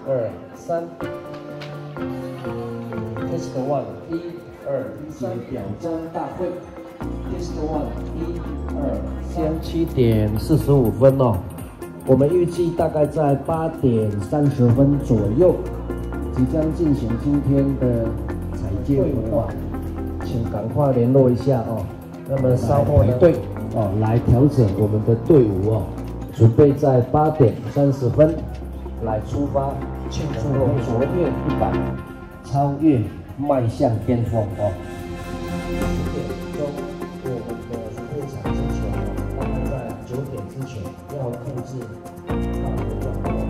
2、3。Test 1，1、2、3。表彰大会。Test 1，1、2、3。7点45分哦，我们预计大概在8点30分左右，即将进行今天的彩介活动，请赶快联络一下哦。那么稍后呢，队哦来调整我们的队伍哦，准备在8点30分来出发，庆祝卓越100，超越，迈向巅峰哦。10点钟我们的会场之前哦，大概在9点之前要控制大的状况。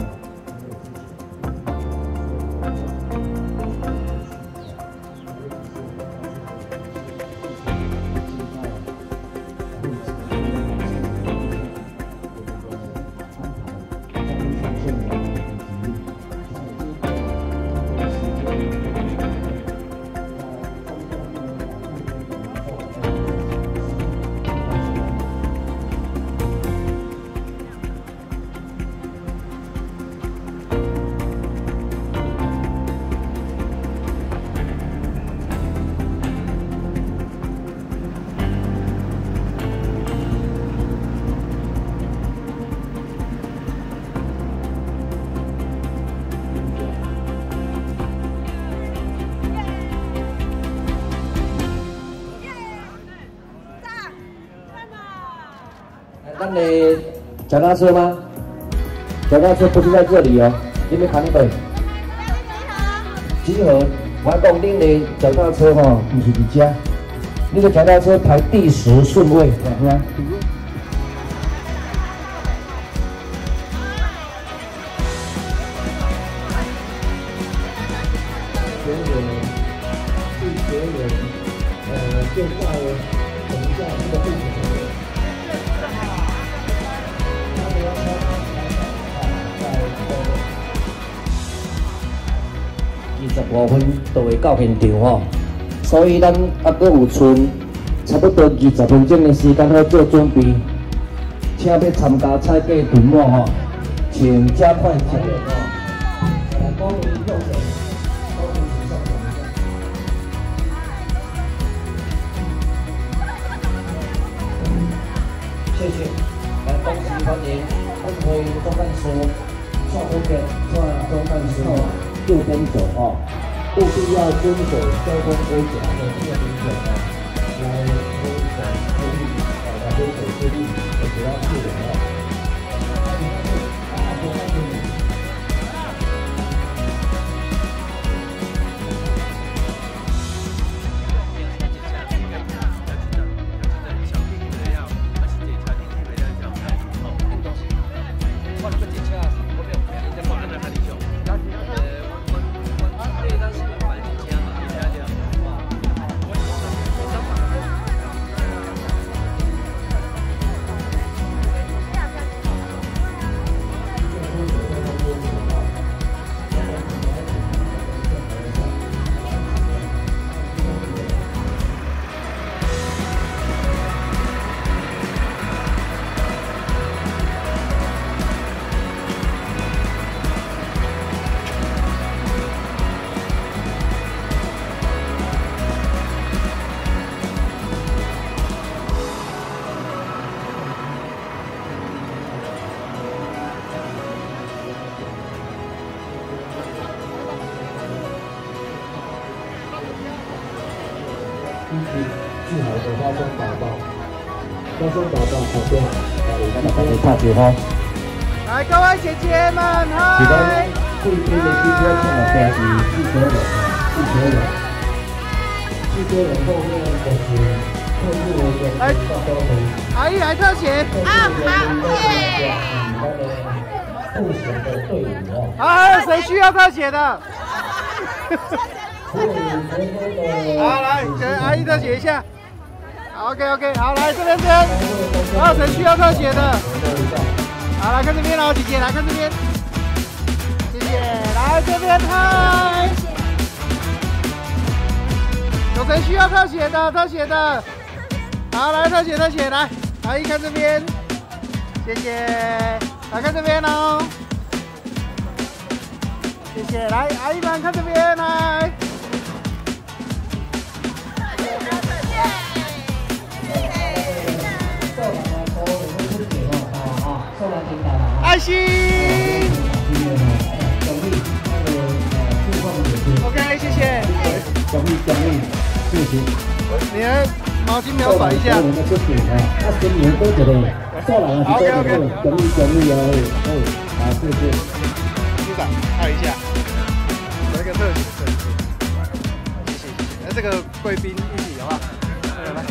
那你脚踏车吗？脚踏车不是在这里哦，你们看本。集合，我讲恁的脚踏车吼，不是伫遮，你的脚踏车排第10顺位，有吗？就在我们这个会场。25分就会到现场吼，所以咱还阁有剩差不多20分钟的时间好做准备。请要参加彩价队伍吼，请加快脚步哦。来，光临右手，光临左上角。谢谢，来恭喜欢迎安徽中干叔，创福建中干叔。右边走哦，务必要遵守交通规则的这个明显哦，来遵守规律，来遵守规律，不要误人哦。最好的花生宝宝，花生宝宝好不好？大家拍手哈！ 来，各位姐姐们，嗨！ 这一天的今天唱的标题汽车人后面就是后面的大标题。 阿姨来特写啊，好耶！ 复选的队伍哦。 啊，谁需要特写的？好，来给阿姨特写一下。OK， 好，来这边。还有谁需要特写的？好，来看这边哦，姐姐来看这边。谢谢，来这边嗨。有谁需要特写的？好，来特写，来，阿姨看这边。谢谢，来看这边哦。 谢。来，阿姨们看这边来。爱心。OK， 谢谢。 奖励，谢谢。 你的毛巾描甩一下。OK， 奖励啊！好，谢谢。 部长，拍一下，有一个特写，谢谢。那这个贵宾一起好不好？来。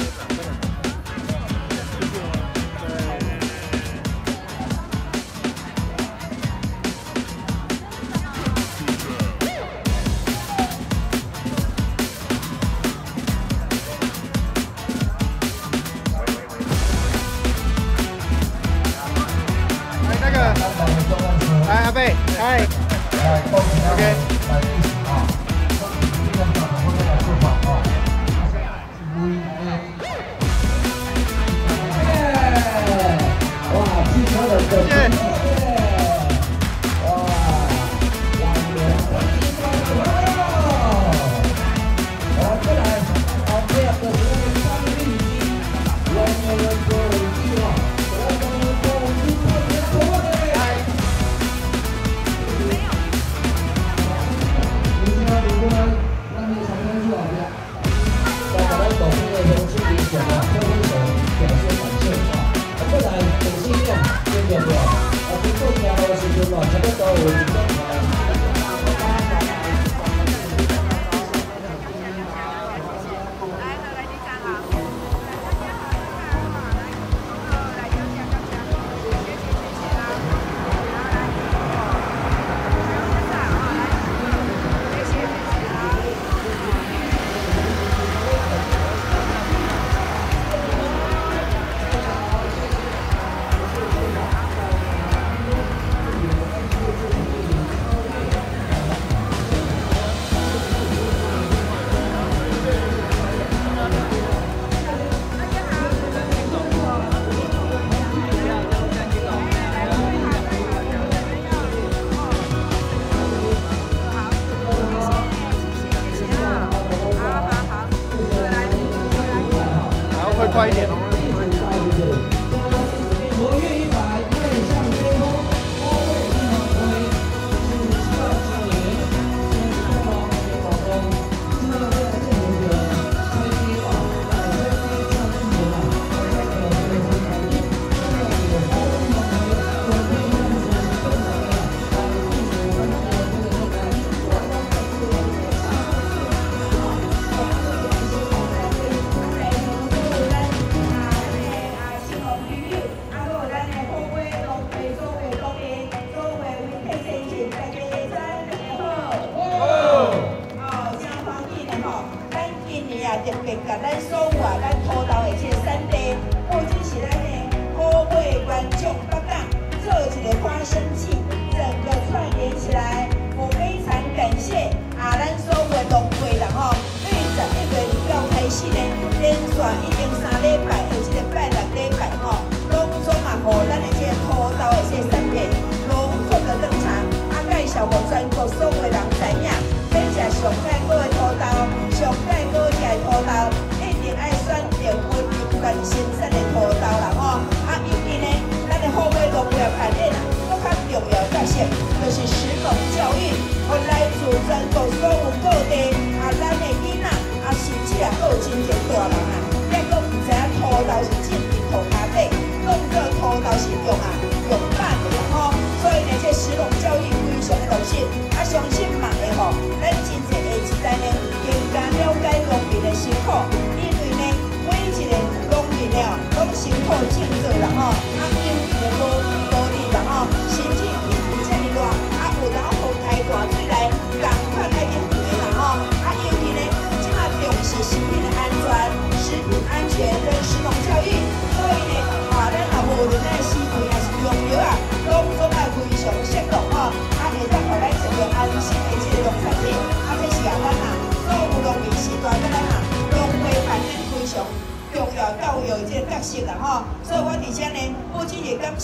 来，阿贝，来 ，OK。 哇，汽车的谢谢。 快一点哦。 特别甲咱所有咱土豆的这个产地，或者是咱的好尾原种北港做一个花生季，整个串联起来，我非常感谢咱所有的农会人吼，对11月2号开始呢，连续已经3礼拜，有一个拜6礼拜吼，拢总嘛互咱的这个土豆的这个产品隆重的登场，介绍互全国所有的人知影，这是上介好的土豆，上介好食的土豆，一定爱选择温柔原生产的土豆啦吼。尤其呢，咱的好尾农业产业啦，搁较重要角色就是食农教育，互来自全国所有各地咱的囡仔甚至还有真侪大人抑搁唔知影土豆是种伫土骹底，当做土豆是用板的啦吼。所以呢，这食农教育非常的重视，相信嘛会吼，咱真侪下一代呢更加了解农民的辛苦，因为呢，每一个农民了拢辛苦种做啦吼，因为呢无力啦吼，甚至天这么热，有然后风台大水来，共款爱用水啦吼，尤其呢，即马重视食品的安全、食品安全跟食农教育，所以呢，咱也无论咱饲肥还是用药拢总爱非常适当吼，会当互咱食到安心的这个农产品，这是咱所有农民时代咱农会扮演非常重要教育的这个角色啦吼，所以我伫这呢，不仅是感谢咱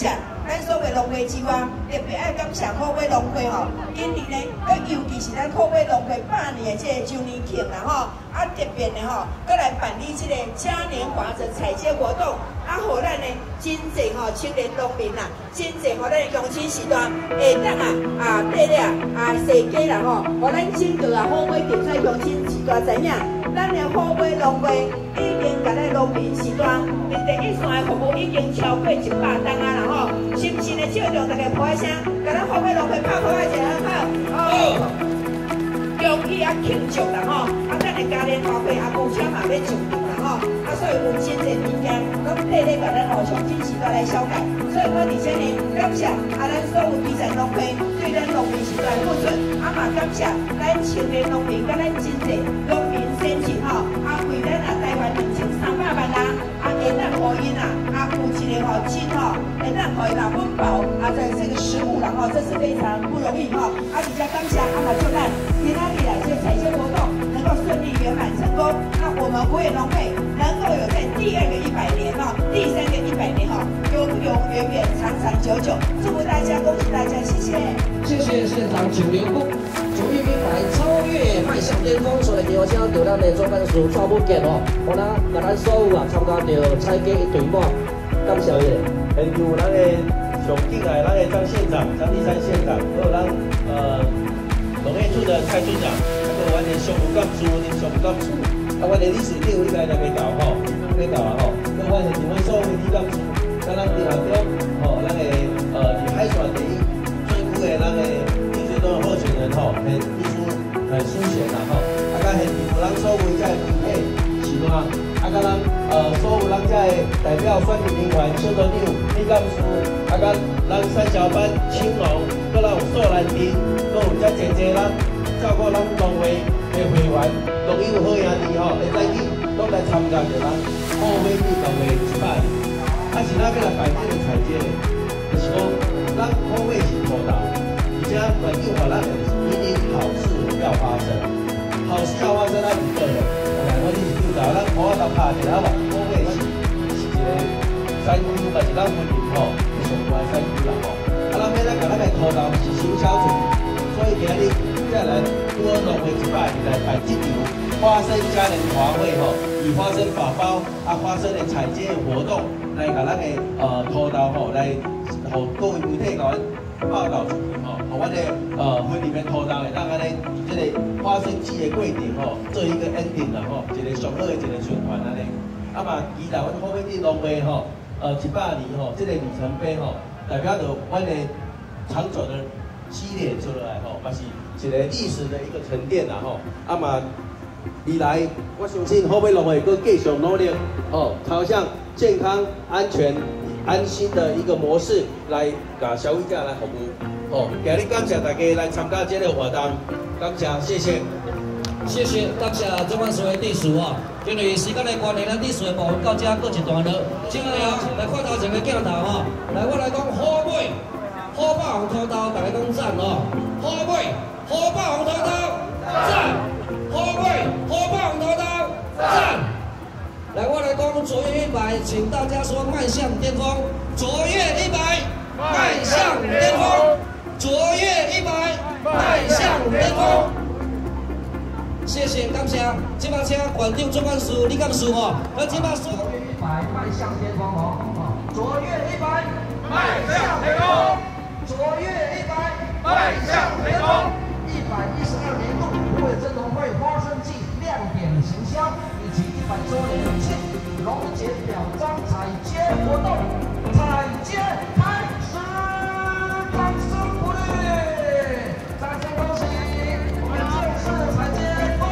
咱所有农会之外，特别爱感谢好尾农会吼，因为呢，尤其是咱好尾农会100年的这个周年庆啦吼，啊特别的吼，搁来办理这个嘉年华的采接活动，啊，互咱呢真侪吼青年农民啦，真侪互咱的乡亲时段会当对了设计啦吼，互咱整个好尾竞赛乡亲时段知影，咱的好尾农会已经甲咱农民时段第一线的服务已经超过100档啊啦吼，是不是呢？照着大家拍声，甲咱好尾农会拍好一下好。恭喜庆祝啦吼，咱的嘉年华会目前嘛要上场啦吼，所以有真侪物件，拢替咧甲咱乡亲时代来消解。所以我伫这里感谢咱所有基层农会对咱农民时代付出，嘛感谢咱青年农民甲咱真侪农民先进吼，为咱台湾2300万人会当互因有一个真会当互因温饱在这个食物啦吼，这是非常不容易吼，而且感谢嘛就咱。今天来这采接活动能够顺利圆满成功，那我们虎尾农会能够有在第2个100年第3个100年永永远远长长久久，祝福大家，恭喜大家，谢谢。 谢谢现场9年部主义品牌超越迈向巅峰，所以邀请到咱的总干事蔡武健我呢甲咱所有参加到采接一队满，感谢伊。 很有咱的上进来，咱的张县长、张立山县长，还有咱农业处的蔡处长，还有阮的商务干事、商务干事，阮的理事长你来来到吼，来到吼，跟阮的地方所有的理干事，咱地下中咱的李海选第一最久的咱的地水中的候选人很艺术很书写啦甲现场咱所有这媒体时段，甲咱所有咱这代表选举人员、小组长、理干事，甲咱三小班、青农，搁咱有素兰丁。有遮济咱照顾咱农会的会员，农友好兄弟会使去拢来参加着咱好尾农会100年。是咱要来办这个采接的，就是讲咱好尾是土豆，而且环境互咱一定好事要发生，好事要发生咱唔对的。我哋是土豆，咱土豆拍起来，好尾是一个山区，嘛是咱云林上大山区啦咱要来甲咱的土豆是小小处。所以今日再来多农会100年来办这场花生嘉年华会以花生法包花生的采接活动来甲咱的土豆来，互各位媒体甲阮报道出去互阮的分里面土豆会当安尼这个花生季的过程做一个 ending 啦一个上好的一个循环安尼。嘛期待阮后面的农会100年这个里程碑代表着阮的长久的积累出来嘛是一个历史的一个沉淀啦嘛未来我相信后尾农会阁继续努力朝向健康、安全、安心的一个模式来甲消费者来服务今日感谢大家来参加这个活动，感谢，谢谢。 谢谢，感谢总干事的致辞因为时间的关系，咱致辞的部分到这搁一段落。接下来来看头前个镜头来我来讲好尾。好霸王土豆，大家讲赞好尾，好霸王土豆，赞！好尾，好霸王土豆，赞！来，我来讲卓越100，请大家说迈向巅峰。卓越100，迈向巅峰。卓越100，迈向巅峰。谢谢，感谢。今摆请馆长、总干事、理干事今摆说卓越100，迈向巅峰卓越100，迈向巅峰。卓越100，迈向巅峰。112年度虎尾镇农会花生季亮点行销以及100周年庆农节表彰采接活动，采接开始，掌声鼓励，掌声恭喜，我们正式采接 ，Go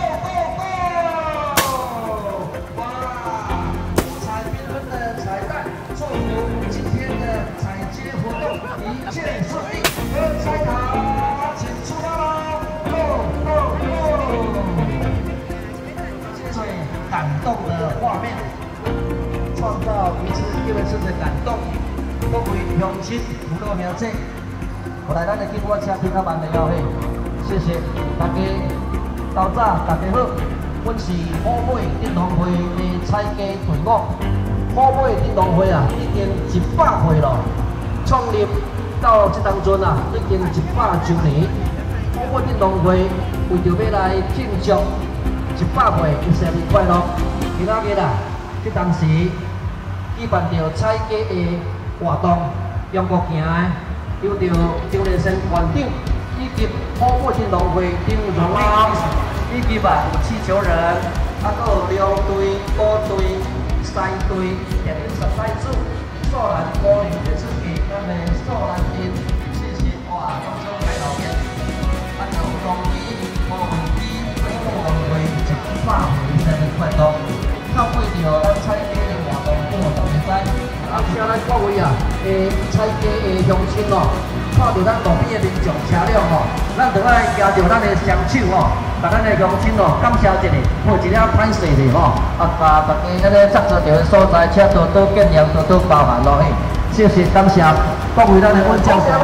Go Go！ 哇，五彩缤纷的彩蛋，祝福今天的采接活动一切顺利。开塔，请出发喽 ！Go Go Go！ 最感动的画面，创造彼此一人生的感动。各位乡亲、父老兄弟，我来咱的经过车平安万的邀请，谢谢大家。到早大家好，阮是虎尾镇农会的采接队伍。虎尾镇农会已经100岁了。 创立到这当中啊，已经100周年。花火运动会为着要来庆祝100岁的生日快乐，今仔日啊，去当时举办着彩鸡的活动，中国行的有着张连生馆长以及花火运动会张荣老以及有气球人，还有2队、5队、3队、电影13组。 素兰高龄的出去，咱的素兰店谢谢哇，当初开老店，啊，有龙机、无飞机、飞过龙会100岁生日快乐！透过着咱彩鸡的活动，我就会知，啊，请咱各位啊，彩鸡的乡亲哦，看到咱路边的民众车辆哦，咱就爱举着咱的双手哦。 把咱的乡亲哦，感谢一下，抱一了歹势的吼，啊，把大家咱咧作做着的所在，请多多见谅，多多包涵咯嘿。谢谢，感谢各位咱的温教授，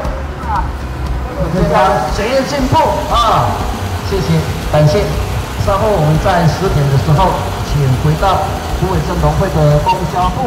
学业进步啊！谢谢，感谢。稍后我们在10点的时候，请回到虎尾镇农会的供销部。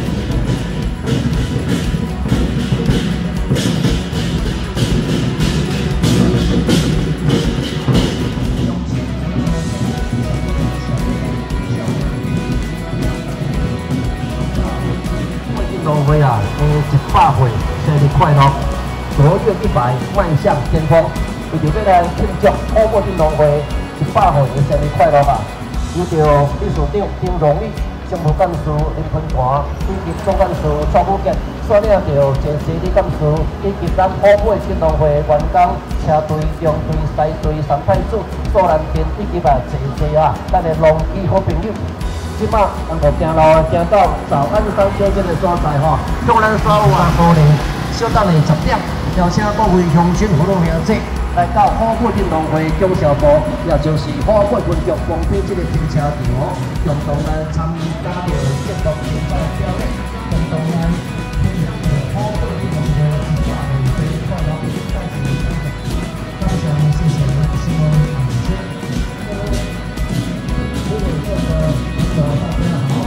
运动会啊，100岁生日快乐！卓越100，迈向巅峰。为着要来庆祝花火运动会100岁的生日快乐啊！有着理事长张荣义、常务干事林坤华以及总干事蔡武杰，率领着前协理干事以及咱花火运动会员工、车队、中队、西队、三太子、素兰店以及济啊，咱的农机好朋友。 即马咱就行路行到早安山小这个所在吼，向咱所有啊鼓励，稍等的10点，邀请各位乡亲父老兄弟来到花火运动会供销部，也就是花火军局旁边这个停车场，共同来参与加入节目竞赛表演，共同来庆祝花火运动会100岁生日快乐！感谢谢谢，希望感谢。 大家好。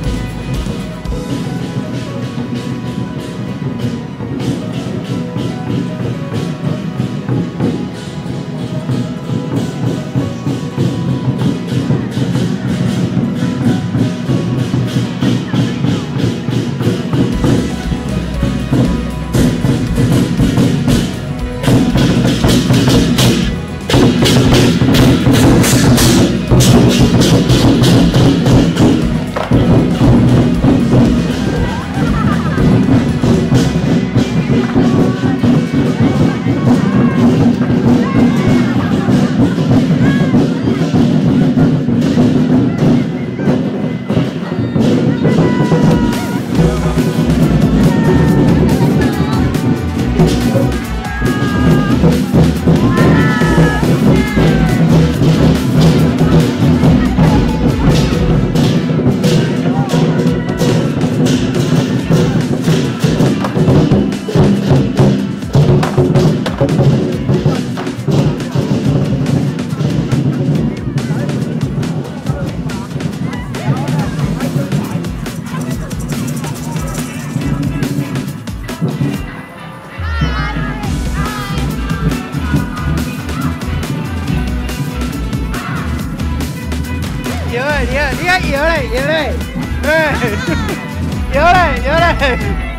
摇嘞，哎，摇嘞，摇嘞。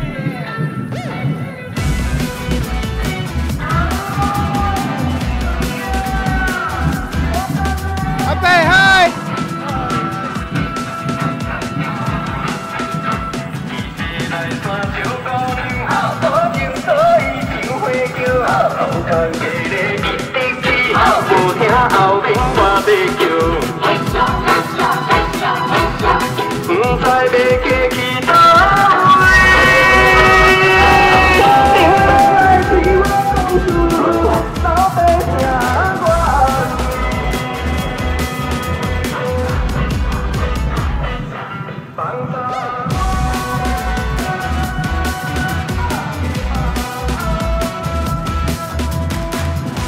阿伯嗨。无听后面我在叫。 不知要过去倒位，你来对我讲出老爸疼我放下。 谢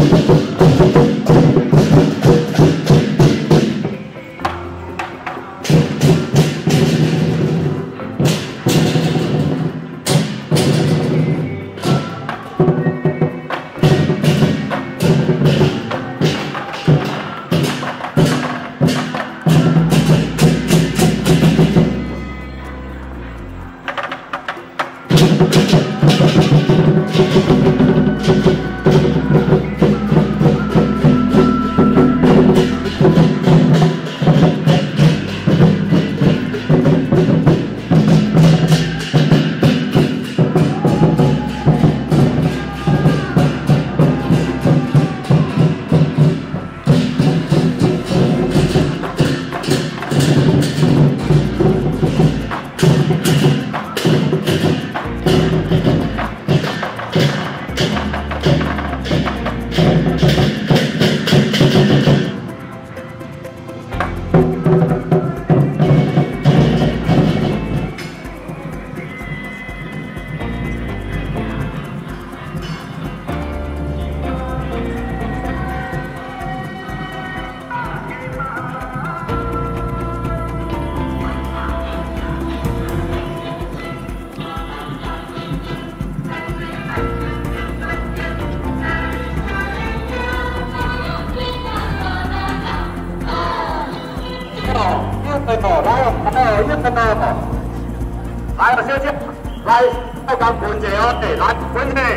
来，小姐，来，我讲分者哦，来分者。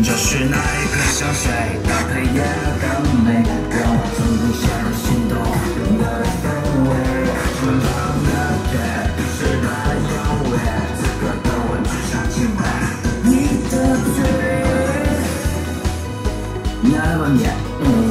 就是那一颗香水，搭配也更美，让我从不下的心动，有的氛围，纯棒的对，是的优越，此刻的我只想敬拜你的嘴，你爱吗你？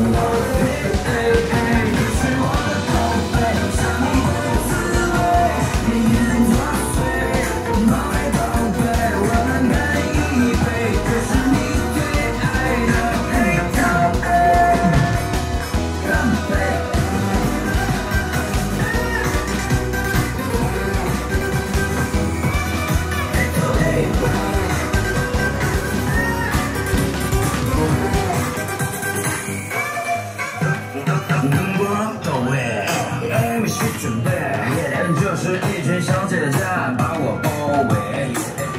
就是一群小姐姐把我包围。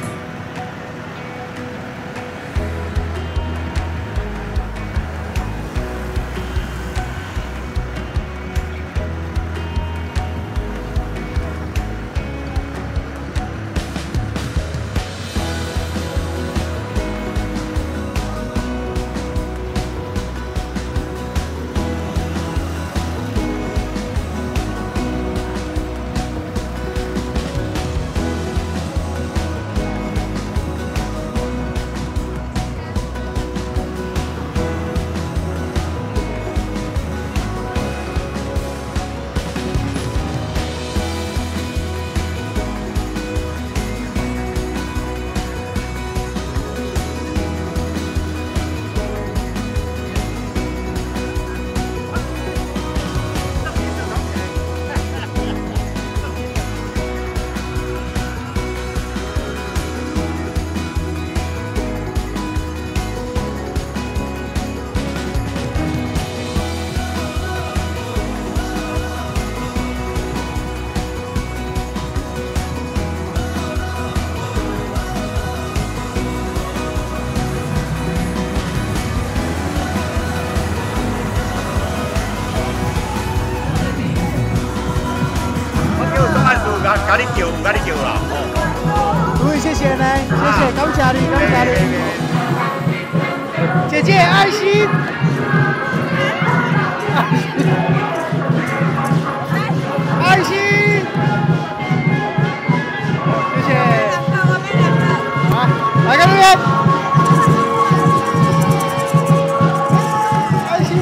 咖喱球啦！ 对，谢谢呢，谢谢，感谢你，感谢你。姐姐爱心，爱心，谢谢。来，来看这边，爱心，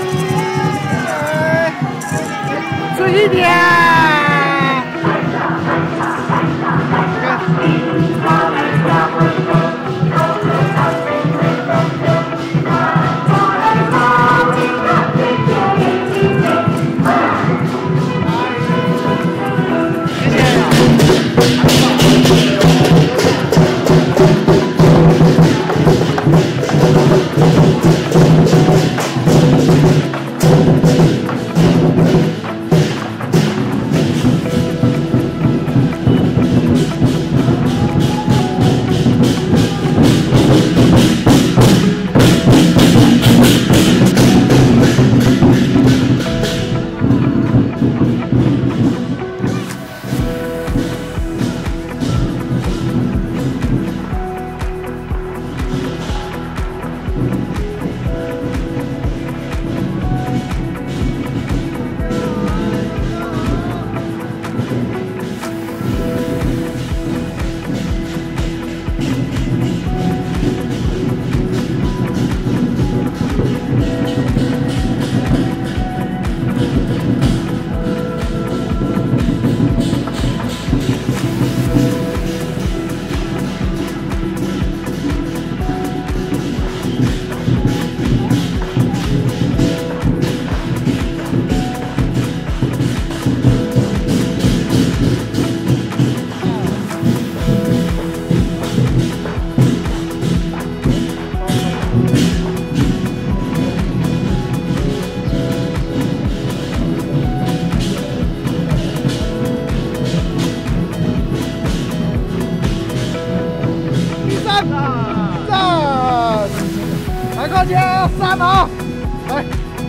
注意点。3毛，来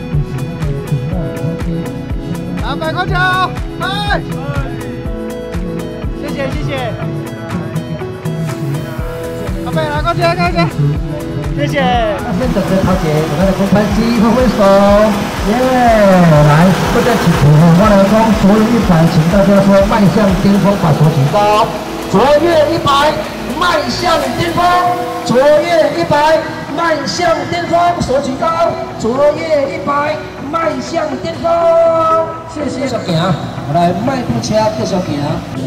，200块钱，来，谢谢谢谢，阿贝来块钱，块钱。 谢谢。 那先等着陶姐，我们的公拍机挥挥手，耶！来，不再起伏，我来说，卓越100，请大家说迈向巅峰，把手举高。卓越100，迈向巅峰。卓越100，迈向巅峰，手举高。卓越100，迈向巅峰。谢谢。继续行，来迈步车继续行。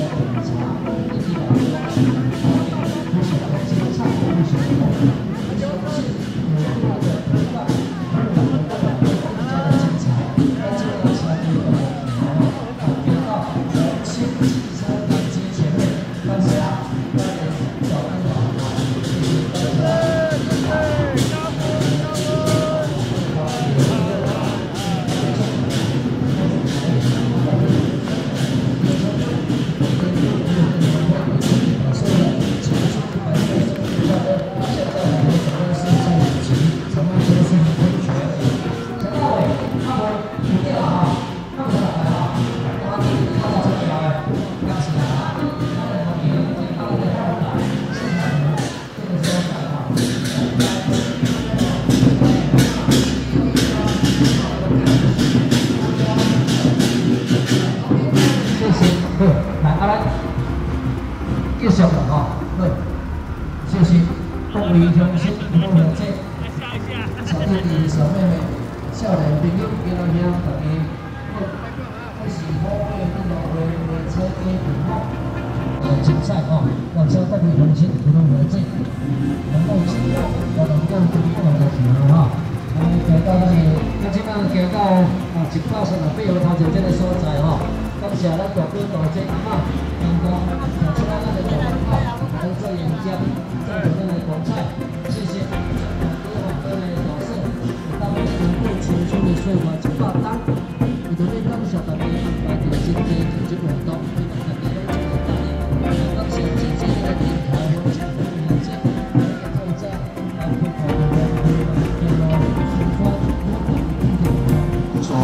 继续啦吼，好，谢谢各位乡亲、各位姐、小弟弟、小妹妹、少年朋友、家人兄，大家好，我是好会运动会会车队队长，竞赛吼，让车各位乡亲、各位姐能够进步，也能够突破的时候哈，行到咱的，咱即摆行到138号头前这个所在吼。感谢咱大哥大姐哈，能够跳出来咱的大门口来做演讲，赞助咱的光彩，谢谢。各位大师，当我们对青春的岁月100档，为着要感谢大家安排着真济组织活动，希望大家拢做得到的。感谢真济的电台和节目的节目，透早来配合我们的宣传，不错。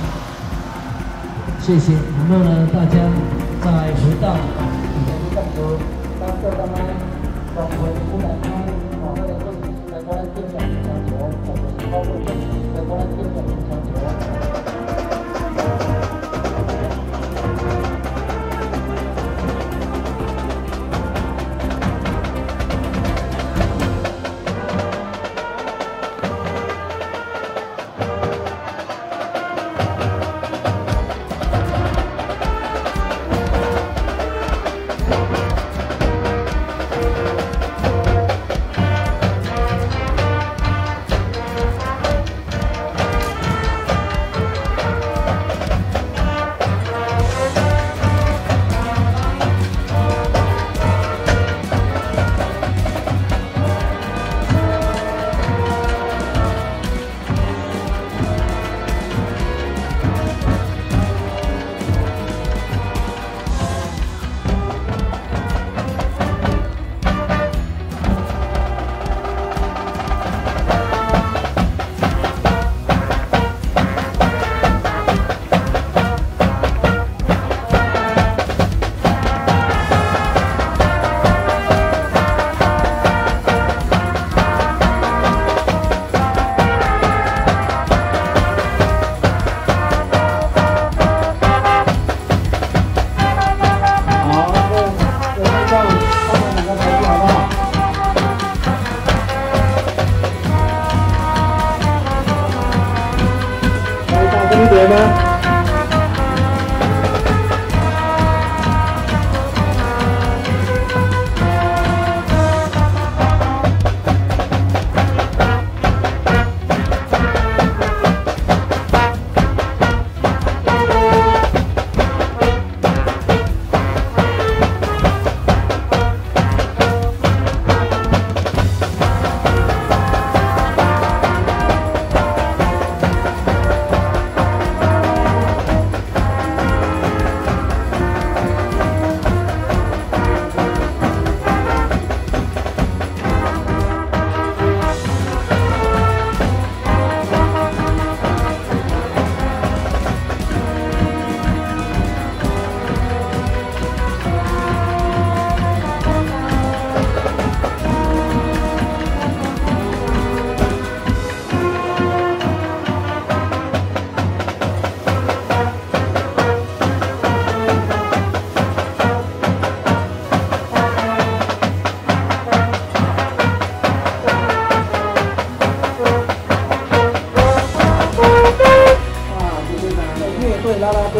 谢谢，然后呢，大家再回到你的干部，当各单位包括出来他我们的问题来过来定下平常球，或者是包括来过来定下平常球。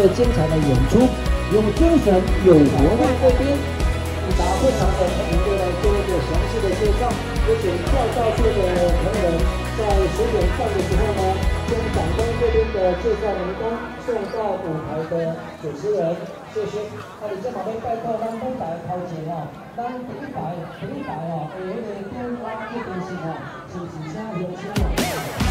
个精彩的演出，有精神、有活力这边。打会场的领队来做一个详细的介绍，有请跳道处的同仁在10点半的时候呢，将长官这边的介绍名单送到舞台的主持人，谢谢。那你这旁边拜托咱舞台头前哦，咱第一排哦，有那个电话这边是哦，是几声响声哦。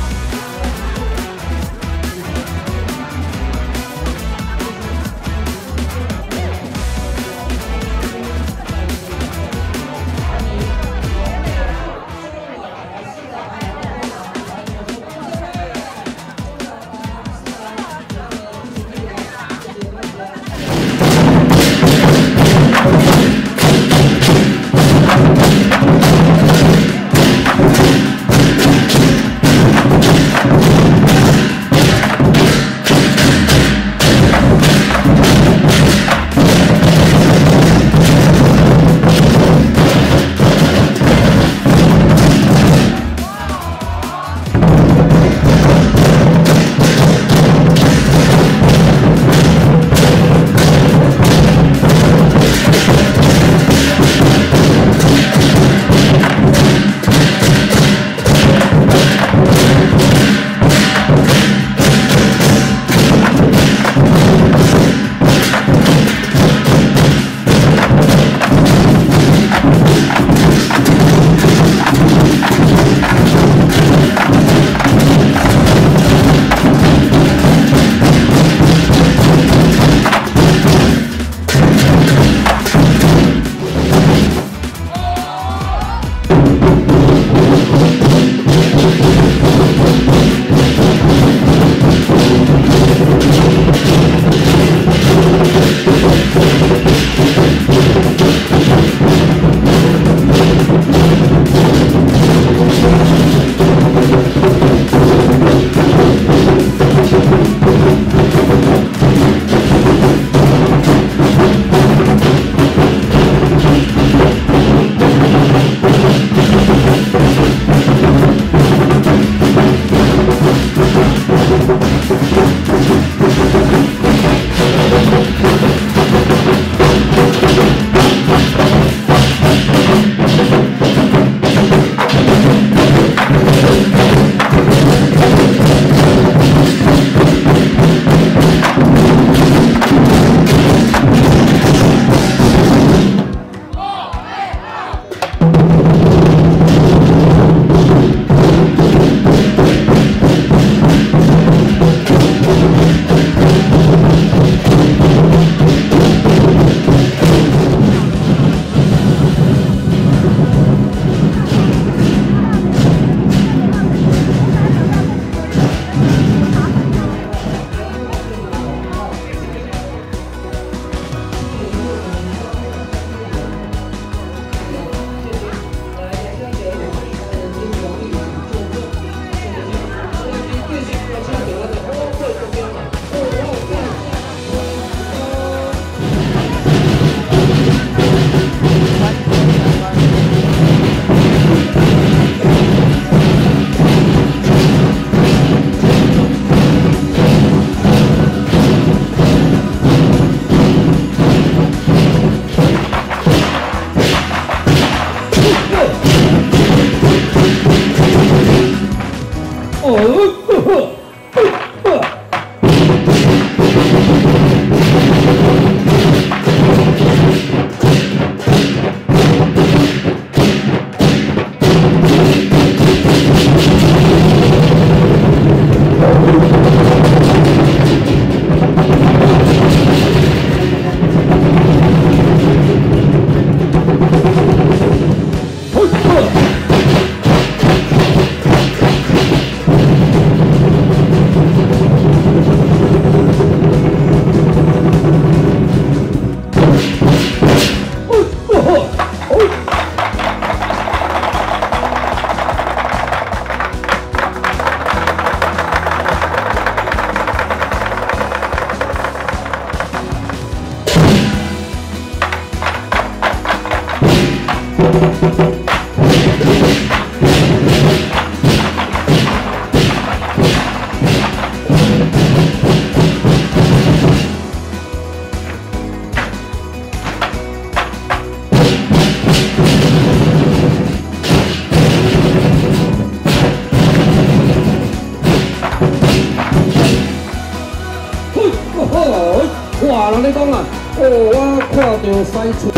歪出。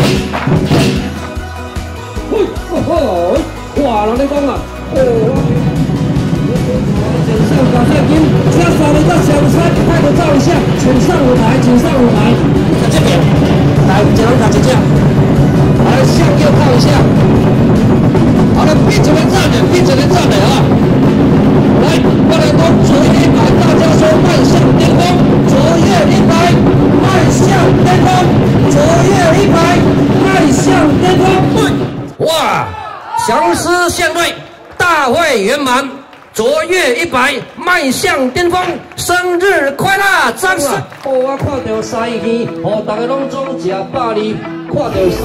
哇！人咧讲啊，请上表现金，加少了一个小菜，拍个照一下，请上舞台，请上舞台。这边，来，简单打几架，来向右靠一下。好了，闭着人站的，闭着人站的啊！来，过来动，左右100，大家说迈向巅峰，左右100，迈向巅峰，左右100，迈向巅峰。哇！降师献瑞，大会圆满，卓越100，迈向巅峰，生日快乐！掌声！我看到西戏，和大家拢总吃百里，看到西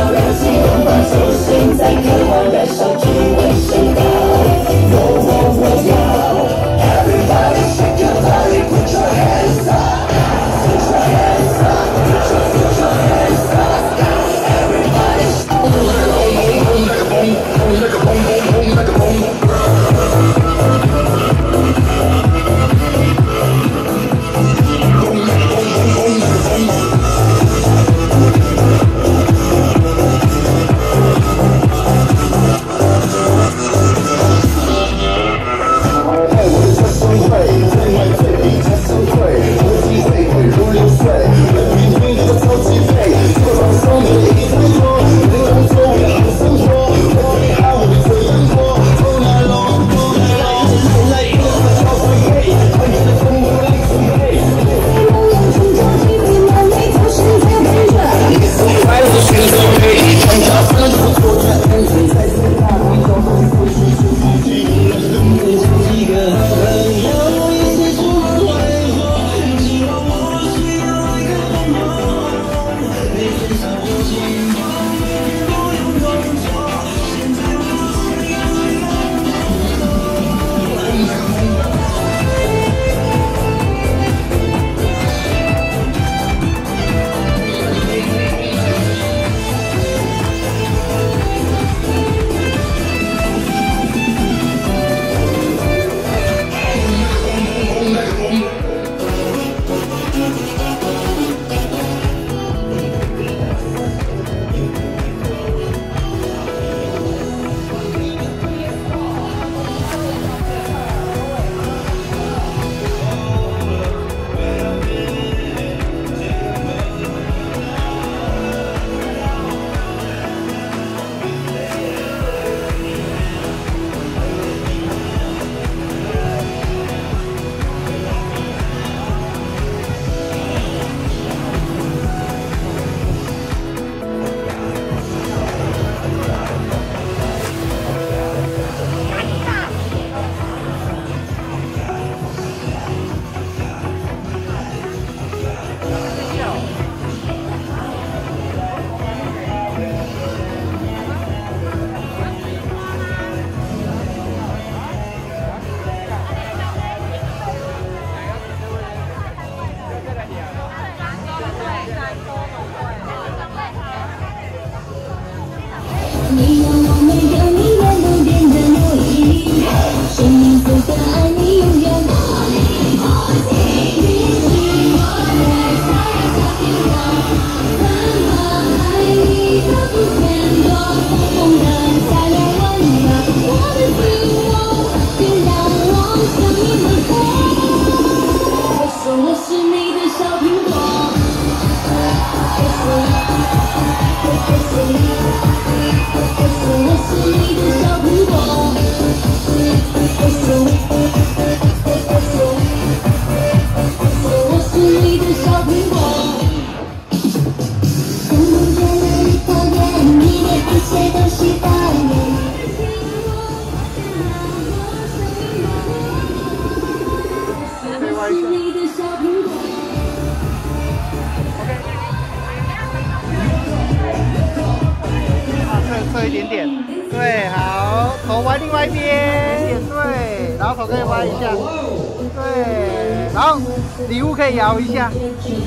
侧一点点，对，好，头歪另外一边，对，然后头可以歪一下，对，然后礼物可以摇一下，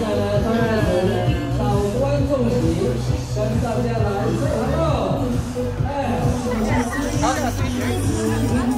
到观众席跟大家来说好， 好，继续。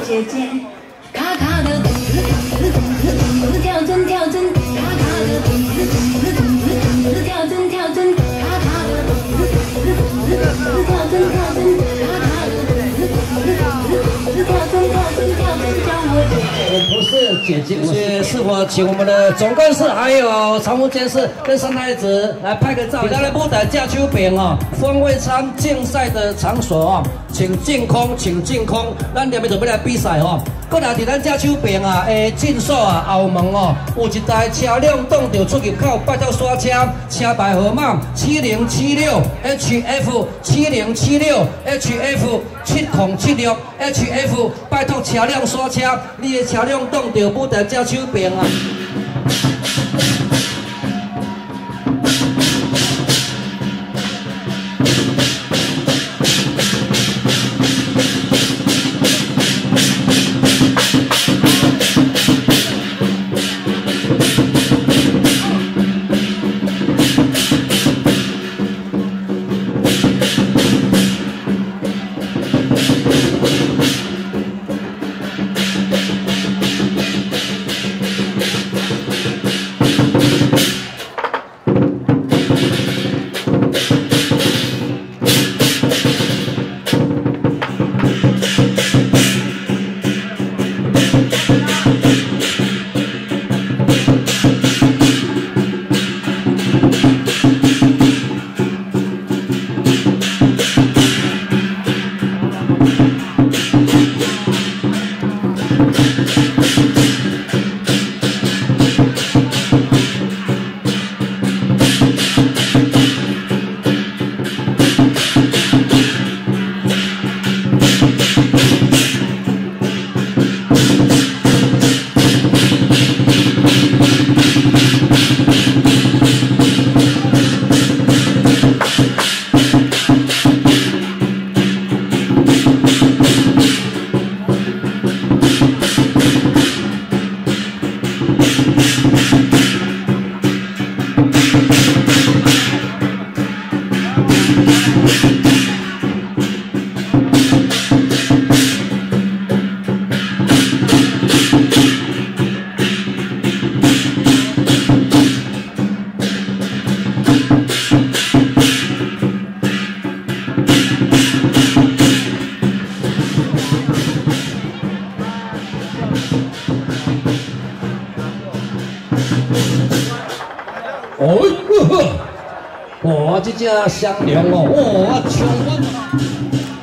姐姐，卡卡的动子动子动子动子跳针跳针，卡卡的动子动子动子动子跳针跳针，卡卡的动子动子动子动子跳针跳针，卡卡的动子动子动子动子跳针跳针跳针叫我姐姐。 我不是姐姐，我是是否请我们的总干事还有常务监事跟三太子来拍个照？咱来舞台架手边哦，风味餐竞赛的场所哦，请净空，请净空，咱下面准备来比赛哦。过来伫咱架手边啊，进所啊后门哦，有一台车辆挡着出入口，拜托刷车，车牌号码7076 HF 7076 HF 7076 HF， 拜托车辆刷车，你的车辆挡着舞台架手边啊。哇，这只香肠哦，哇，充分。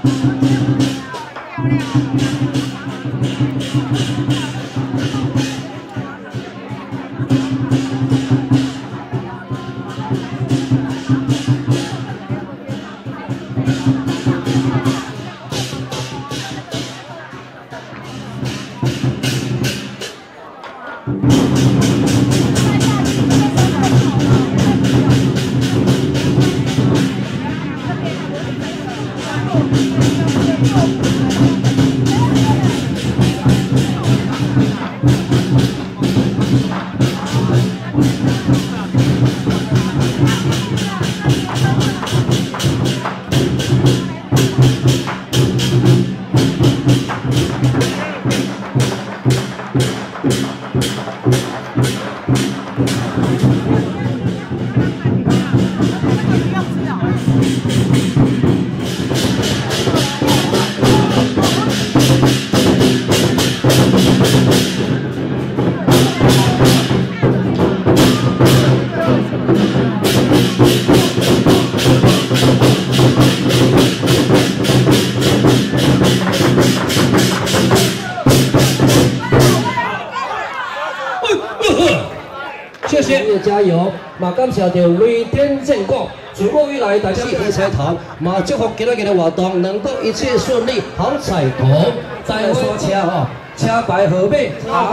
谢谢，也加油！嘛感谢着雷天正国，自古以来大家喜彩头，嘛祝福今日的活动能够一切顺利，好彩头！再刷车哦，车牌号码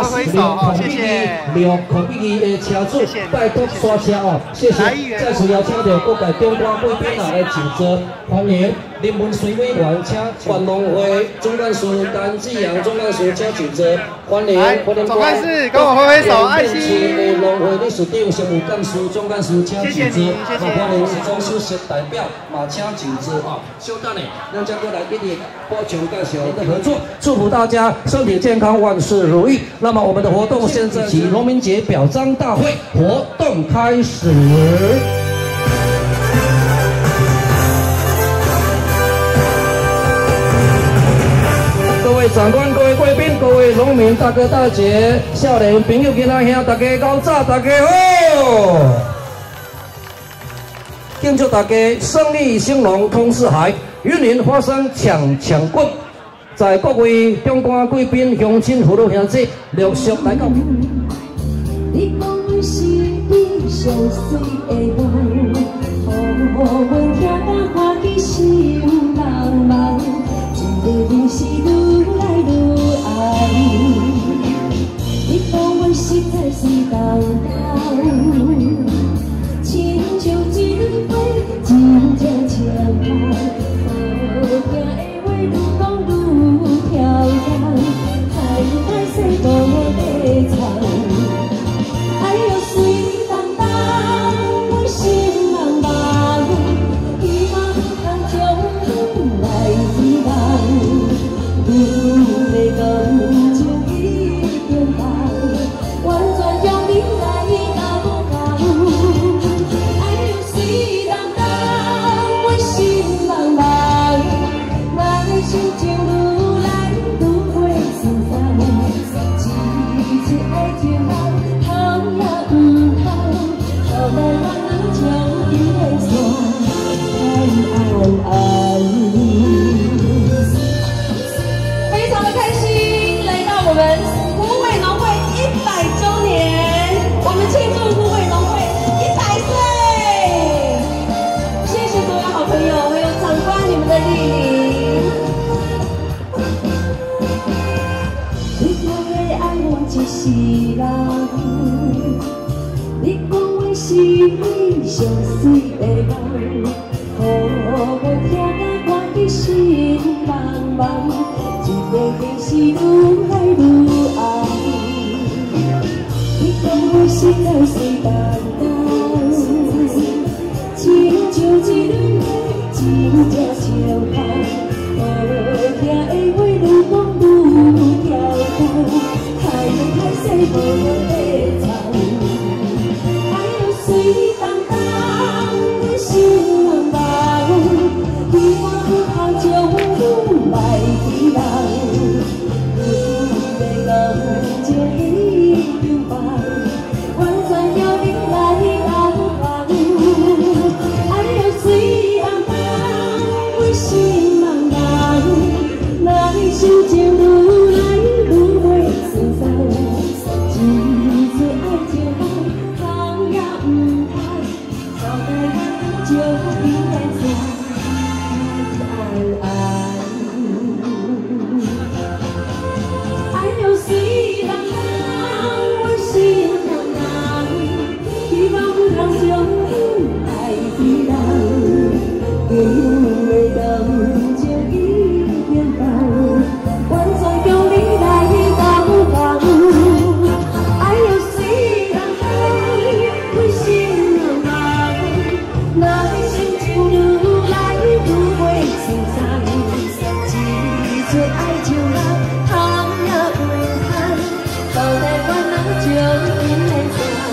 R602的车主，拜托刷车哦，谢谢！再次邀请到各界中官贵宾来就座，欢迎。 人文水委员请关农会总干事陈志阳总干事请就座，欢迎总干事跟我挥挥手，爱心。 农会理事长、常务干事、总干事请就座，欢迎总首席代表嘛请就座啊。稍等呢，让江哥来给你补充介绍的合作，祝福大家身体健康，万事如意。那么我们的活动现在起农民节表彰大会活动开始。各位长官、各位贵宾、各位农民大哥大姐、少年朋友、囡仔兄，大家高早，大家好！庆祝大家胜利兴隆通四海，云林发生抢棍，在各位长官、贵宾、乡亲、父老兄弟陆续来到。 你讲阮是你上水的梦，予阮听得欢喜心茫茫，一个人是愈来愈爱。你讲阮实在是动人，亲像一蕊花，真正像梦，好听的话愈讲愈跳动，海海西无地藏。哎呦，水当当，阮心茫茫，希望通将阮来遗忘，愈来感情已变淡，完全将你来投降。哎呦，水当当，阮心茫茫，咱心情愈来愈会思乡，一次爱情梦。非常的开心，来到我们虎尾农会100周年，我们庆祝虎尾农会100岁。谢谢所有好朋友，还有长官你们的莅临。你讲的爱阮一世人。你讲阮是你上水的梦，予我听得欢喜心茫茫，一个人是愈来愈爱。你讲阮实在是动人，亲像一蕊花，真正像风，好听的话愈讲愈跳动，海海西无地藏。水当当，阮心茫茫，希望通将阮来遗忘，愈来感情已变淡，完全叫你来投降。哎呦，水当当，阮心茫茫，咱心情愈来愈会思乡，一次爱情梦。就应该做哎呦，水当当，阮心茫茫，希望有通将阮来遗忘，因为感情已变淡，完全叫你来投降。哎呦，水当当，阮心茫茫。那心情愈来愈会思乡，一出爱情梦，通也袂通，到底我能将因来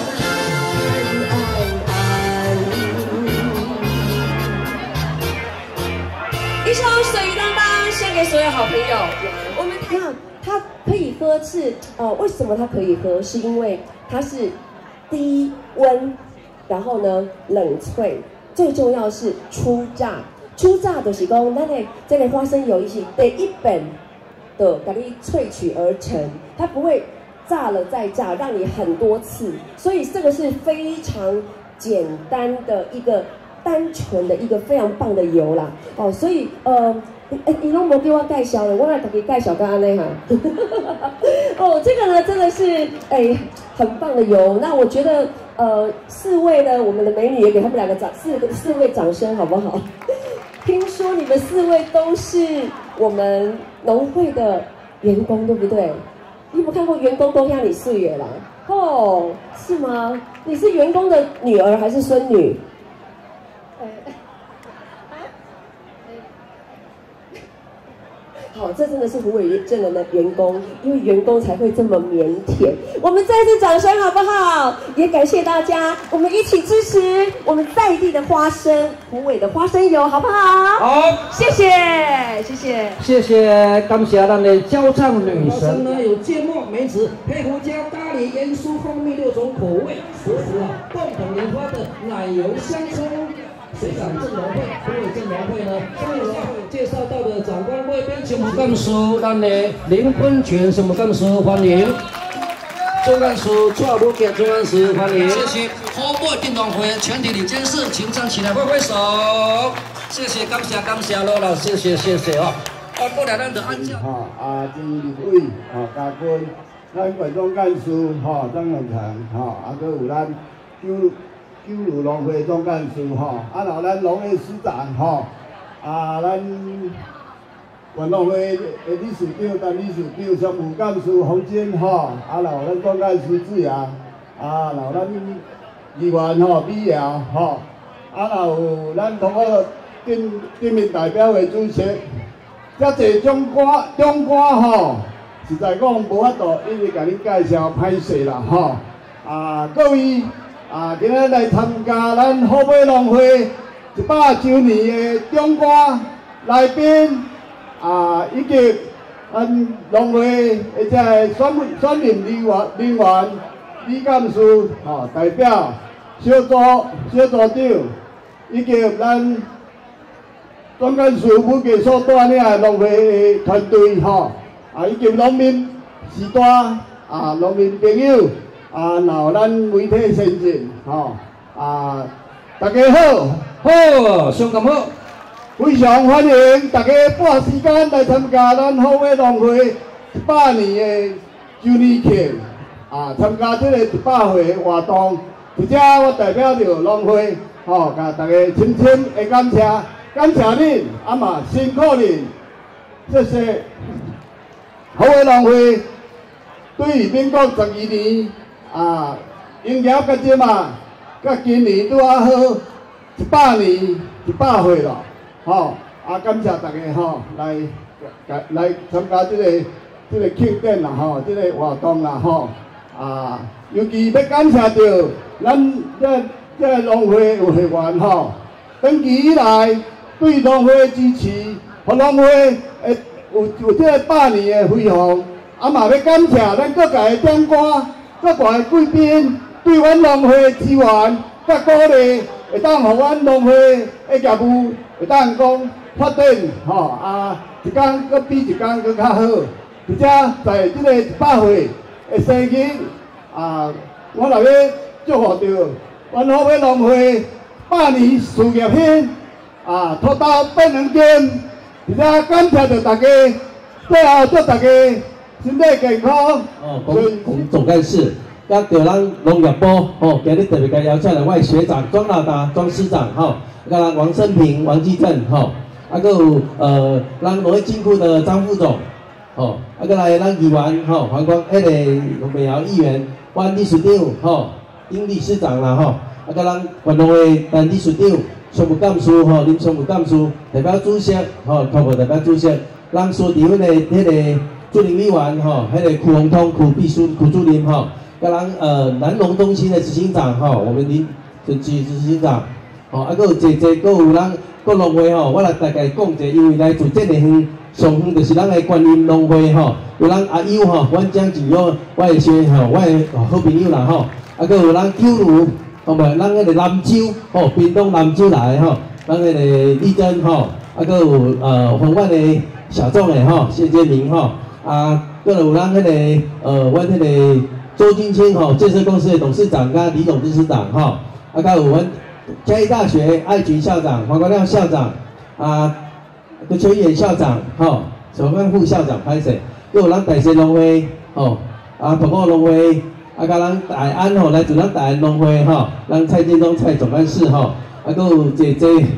一首《水当当》献给所有好朋友。我们看它可以喝是为什么它可以喝？是因为它是低温。然后呢，冷萃，最重要是初榨。初榨就是讲，咱的这个花生油是第一本的给你萃取而成，它不会榨了再榨，让你很多次。所以这个是非常简单的一个单纯的一个非常棒的油啦。哦，所以你拢无给我介绍了，我来给介绍个安尼哈。哦，这个呢真的是很棒的油。那我觉得4位呢，我们的美女也给他们2个四位掌声好不好？ 听说你们4位都是我们农会的员工，对不对？你有没有看过员工都让你素颜啦？哦，是吗？你是员工的女儿还是孙女？好，这真的是虎尾镇人的员工，因为员工才会这么腼腆。我们再次掌声好不好？也感谢大家，我们一起支持我们在地的花生，虎尾的花生油，好不好？ 好， 谢谢，谢谢， 谢谢，感谢咱的交唱女神呢，有芥末、梅子、黑胡椒、咖喱、盐酥、蜂蜜6种口味，实施共同研发的奶油香葱。水长镇农会、虎尾镇农会呢，上楼介绍到的长官卫兵全部干事，咱的林坤全全部干事欢迎，总干事蔡武杰总干事欢迎，谢谢虎尾镇农会全体理监事，请站起来挥挥手，谢谢，感谢老谢谢哦。过来咱就按照真立委嘉宾，咱会总干事张永强搁有咱九如农会总干事然后咱农业司长咱原农会的理事长、陈理事长、常务干事洪坚然后咱总干事志阳然后咱议员米瑶然后有咱同学镇民代表会主席，遮济种歌实在讲无法度一直甲你介绍歹势啦各位。今日来参加咱虎尾农会100周年的中歌来宾以及咱农会的选任人员、李干事代表、小组长，以及咱总干事武杰所带领的农会的团队以及农民时代农民朋友。然后咱媒体先进大家好，上咁好，非常欢迎大家拨时间来参加咱虎尾农会100年的周年庆参加这个100岁的活动，而且我代表着农会甲大家深深的感谢恁，嘛辛苦恁，谢谢虎尾农会对于民国12年。营业到即嘛，到今年拄啊好100年100岁咯，感谢大家来参加这个庆典啦这个活动啦尤其要感谢着咱这个农会有会员长期以来对农会的支持，互农会有这个100年的辉煌，嘛要感谢咱各界的长官。各界贵宾对阮农会支援、甲鼓励，会当互阮农会的业务会当讲发展一天搁比一天搁较好。而且在这个100岁的生日我来要祝福着阮虎尾农会100年事业兴土豆变两间，而且感谢着大家，最后祝大家。身体健康。 总干事，甲着咱农业部今日特别甲邀请来，我的学长庄老大、庄师长甲咱王生平、王继正搁有咱农业金库的张副总搁来咱议员黄光迄个龙美瑶议员、阮理事长丁理事长啦搁咱原农会陈理事长、常务干事林常务干事代表主席托付代表主席，咱所地方的迄个。主任委员迄个区洪通、区秘书、区主任甲咱南农中心的执行长我们林执行长搁有搁有咱各农会我来大概讲者，因为来自这个远上远就是咱的观音农会有咱阿友阮江景友，我的我的好朋友啦搁有咱九如咱迄个南州屏东南州来咱迄个丽珍搁有红湾的小众的谢建明搁有咱迄个阮迄个周金清建设公司的董事长甲李董事长搁有阮嘉义大学爱群校长黄国亮校长搁邱远校长首任副校长歹势，搁有咱大溪农会同个农会甲咱大安来自咱大安农会咱蔡建忠蔡总干事搁有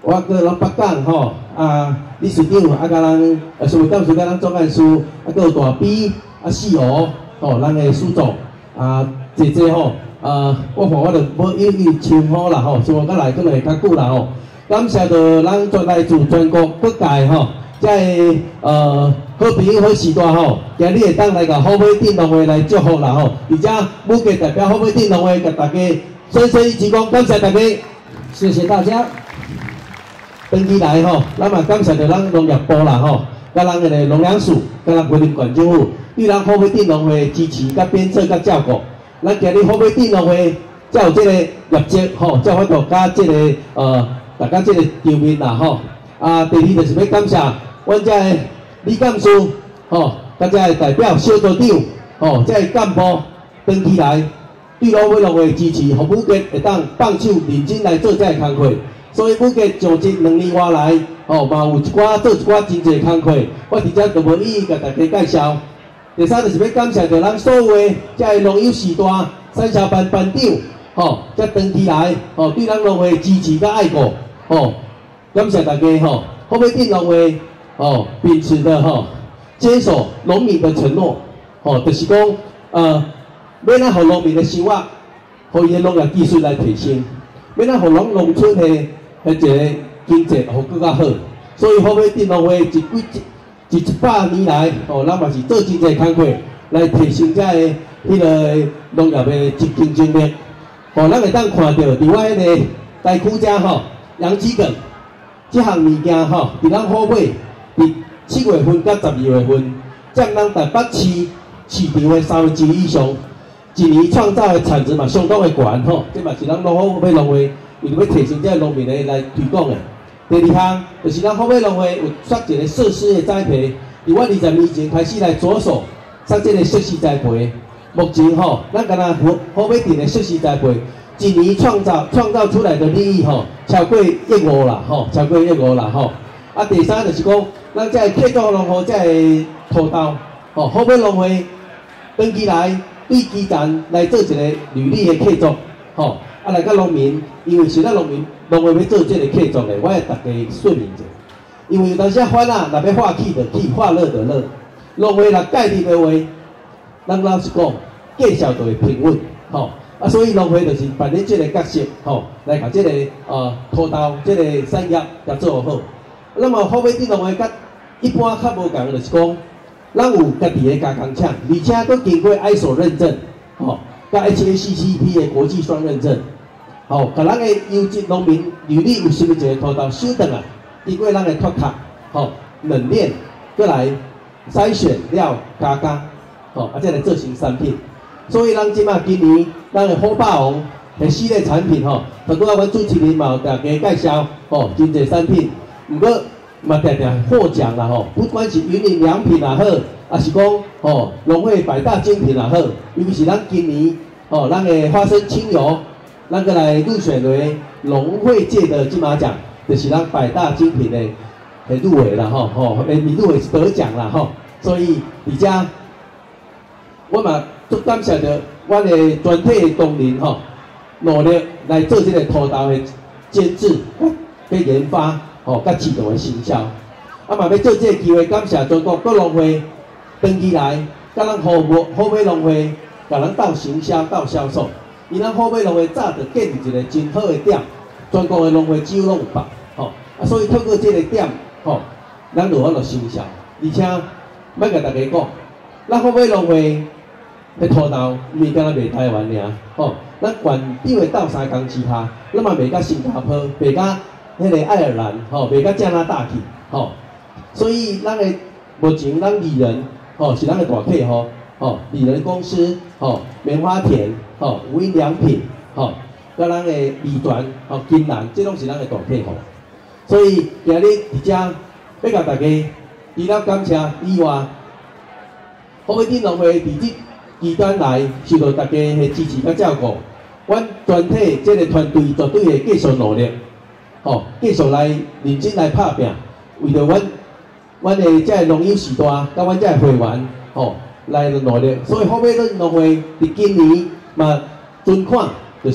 我搁咱北港吼理事长甲咱社会干事甲咱总干事，搁有大 B 四湖咱的苏总姐姐吼我看我就无一一称呼啦吼，所以我来可能会较久啦吼。感谢到咱来自全国各界吼，在好朋友好时代吼，今日会当来甲好尾镇农会来祝福啦吼，而且母家代表好尾镇农会甲大家深深一鞠躬，感谢大家， 谢谢大家。 登记来吼，咱嘛感谢到咱农业部啦吼，甲咱个农粮署，甲咱桂林县政府对咱好尾镇农会支持、甲鞭策、甲照顾。咱今日好尾镇农会才有这个业绩吼，才有法度甲这个大家这个场面啦吼。第二就是要感谢阮这个李干事吼，甲这个代表小组长吼，这个干部登起来，对老尾农会支持，互母家会当放手认真来做这个工作。所以母家从这2年外来嘛有一寡做一寡真侪工作，我伫遮就无一一甲大家介绍。第三就是要感谢着咱所有的这个农友时代三峡班班长才登起来对咱农会支持甲爱顾感谢大家好尾镇农会秉持的坚守农民的承诺就是讲要咱互农民的生活，互伊的农业技术来提升，要咱互咱农村的一个经济互更较好，所以好尾镇农会一100年来咱嘛是做真侪工作来提升这个迄个农业的竞争力。咱会当看到伫我迄个台区遮杨枝梗这项物件伫咱好尾伫7月份到12月份，占咱台北市市场的1/3以上，一年创造的产值嘛相当的悬这嘛是咱好尾农会为了要提升这个农民的来推广的。第二项就是咱好尾农会有设一个设施的栽培，伫我20年前开始来着手设这个设施栽培。目前咱敢若好尾镇的设施栽培，一年创造出来的利益超过1亿啦超过1亿啦第三就是讲，咱这个客家农户这个土豆好尾农会登记来对基层来做一个履历的客族来甲农民，因为是咱农会要做这个客族的，我会大家说明者。因为有当时番若要化气就气，化热就热。农会若介入的话，咱老实讲，绩效就会平稳所以农会就是扮演这个角色来甲这个土豆这个产业甲做好。那么好尾镇农会甲一般较无共就是讲，咱有家己的加工厂，而且佫经过 ISO 认证甲 HACCP 的国际双认证。甲咱的优质农民履历有甚物一个土豆收转来，经过咱的脱壳、冷链，过来筛选了加工，再来做成产品。所以咱今年咱的好霸王的系列产品通过阮主持人嘛有大家介绍真侪产品，不过嘛常常获奖啦不管是云林良品也好，还是讲农会百大精品也好，尤其是咱今年咱的花生清油。咱个来入选为农会界的金马奖，就是咱百大精品的入围啦入围得奖啦所以而家我嘛足感谢着阮的全体同仁努力来做这个土豆的监制、跟研发甲市场的行销，嘛要做这个机会感谢全国各农会登记来，甲咱好尾农会甲咱斗行销、斗销售。因咱好尾农会早就建立一个真好的点，全国的农会只有拢有办所以透过这个点咱就法度行销，而且要甲大家讲，咱好尾农会的土豆毋是敢若卖台湾尔咱县长的斗3工之下，咱嘛卖甲新加坡，卖甲迄个爱尔兰卖甲加拿大去所以咱的目前咱丽人是咱的大客户丽人公司棉花田无印良品甲咱的米团金兰，这拢是咱的大客户。所以今日伫遮要甲大家除了感谢以外，好尾镇农会伫这期间来受到大家的支持甲照顾，阮全体这个团队绝对会继续努力继续来认真来拍拼，为着阮的这个农友时代甲阮这个会员来努力。所以好尾镇农会伫今年嘛存款就是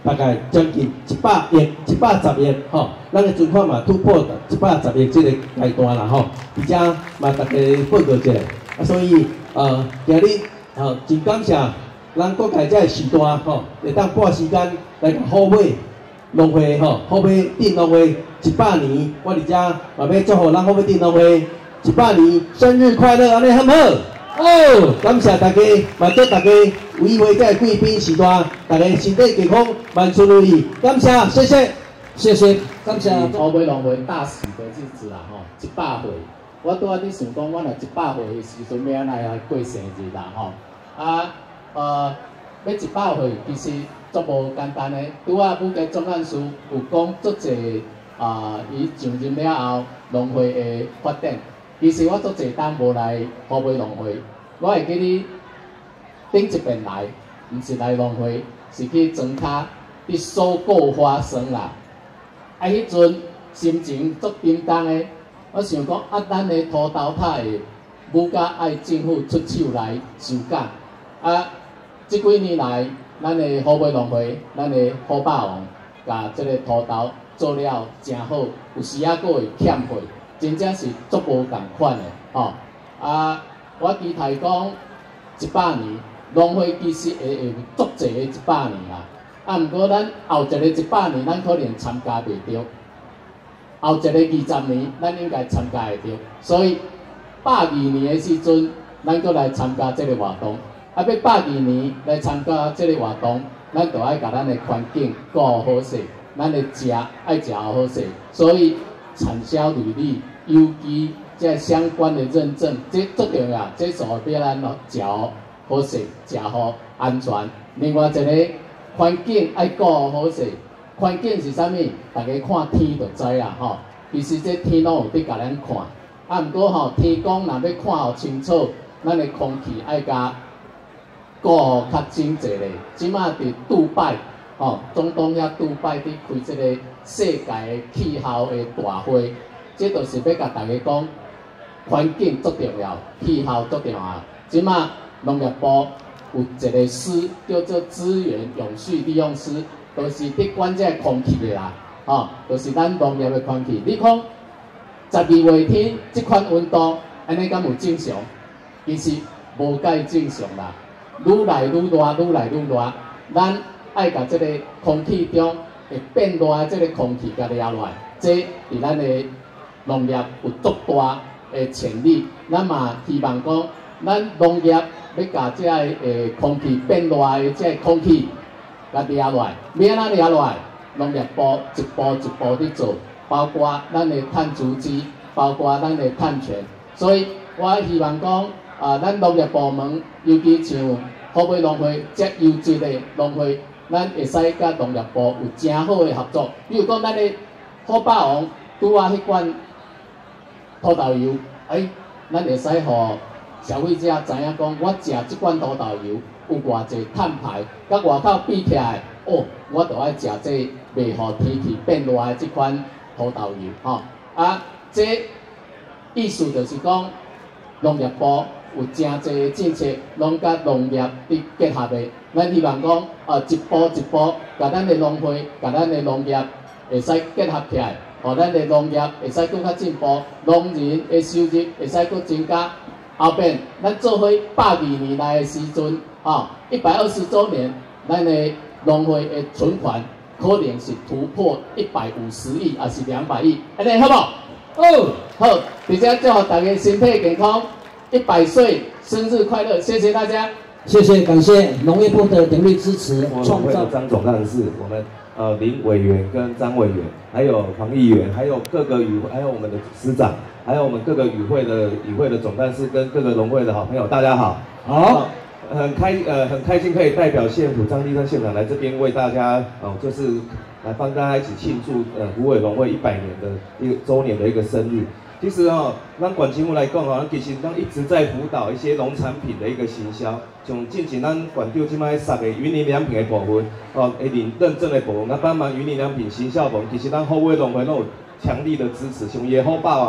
大概将近100亿、110亿吼，咱的存款嘛突破110亿这个阶段啦吼，而且嘛大家报告一下，所以今日真感谢咱国家这个时段吼，会当拨时间来好买农会吼，好买镇农会100年，我伫遮嘛要祝福咱好买镇农会100年生日快乐，安尼好唔好？哦，感谢大家，嘛祝大家有机会在贵宾时段，大家身体健康，万事如意。感谢，谢谢，谢谢，感谢。 好买农会大喜的日子啦吼，100岁。我拄仔伫想讲，我若100岁的时阵要安来过生日啦吼。要100岁其实足无简单的。拄仔武家总干事有讲足侪伊上任了后农会的发展。其实我足侪当无来好买农会，我会记你顶一遍来，毋是来农会，是去庄脚去收购花生啦。迄阵心情足沉重的，我想讲咱的土豆塔的武家爱政府出手来收缴。这几年来，咱的好买农会，咱的好霸王，甲这个土豆做了真好，有时还佫会欠货。真正是足无共款的吼，我期待讲100年，农会其实会有足侪的100年啦。毋过咱后一个100年，咱可能参加袂着；后一个20年，咱应该参加会着。所以102年的时阵，咱阁来参加这个活动。要102年来参加这个活动，咱就爱甲咱的环境顾好势，咱的食爱食好势，所以。产销履历、邮寄这相关的认证，这最重要，这所要咱食好势、食好安全。另外一个环境爱顾好势，环境是啥物？大家看天就知啦吼。其实这天拢有伫甲咱看，毋过吼天公若要看互清楚，咱的空气爱甲顾好较整齐咧。即马伫杜拜。中东遐杜拜伫开即个世界的气候的大会，这就是要甲大家讲，环境足重要，气候足重要。即马农业部有一个师叫做资源永续利用师，就是伫管这空气的啦，就是咱农业的空气。你讲12月天即款温度，安尼敢有正常？其实无介正常啦，愈来愈热，愈来愈热，咱。爱甲即个空气中会变热的即个空气甲抓落来，这伫咱的农业有足大的潜力。咱嘛希望讲，咱农业要甲即个空气变热的即个空气甲抓落来，要安怎抓落来？农业部一步一步伫做，包括咱的碳足迹，包括咱的碳权。所以我希望讲，咱农业部门，尤其像好买农会这优质的农会。咱会使甲农业部有真好的合作，比如讲咱的好霸王拄啊迄罐土豆油，咱会使互消费者知影讲，我食即罐土豆油有偌济碳排，甲外口比起来，我着爱食这袂互天气变热的即款土豆油吼。这意思就是讲，农业部有真侪政策，拢甲农业伫结合的。咱希望讲，一步一步，甲咱的农会、甲咱的农业会使结合起来，互咱的农业会使更较进步，农人的收入会使更增加。后边咱做伙102年来的时阵，120周年，咱的农会的存款可能是突破150亿，还是200亿，安尼好不？好，而且祝福大家身体健康，100岁生日快乐！谢谢大家。 谢谢，感谢农业部的鼎力支持， 创造张总干事，我们林委员跟张委员，还有黄议员，还有各个与会，还有我们的司长，还有我们各个与会的总干事跟各个农会的好朋友，大家好。好，很开心可以代表县府张立山县长来这边为大家就是来帮大家一起庆祝虎尾农会100年的一个周年的一个生日。其实咱管政府来讲其实咱一直在辅导一些农产品的一个行销，像进前咱管长即摆送的云林良品的部分，会认证的部分，帮忙云林良品行销部分，其实咱好尾农会都有强力的支持，像伊的好霸王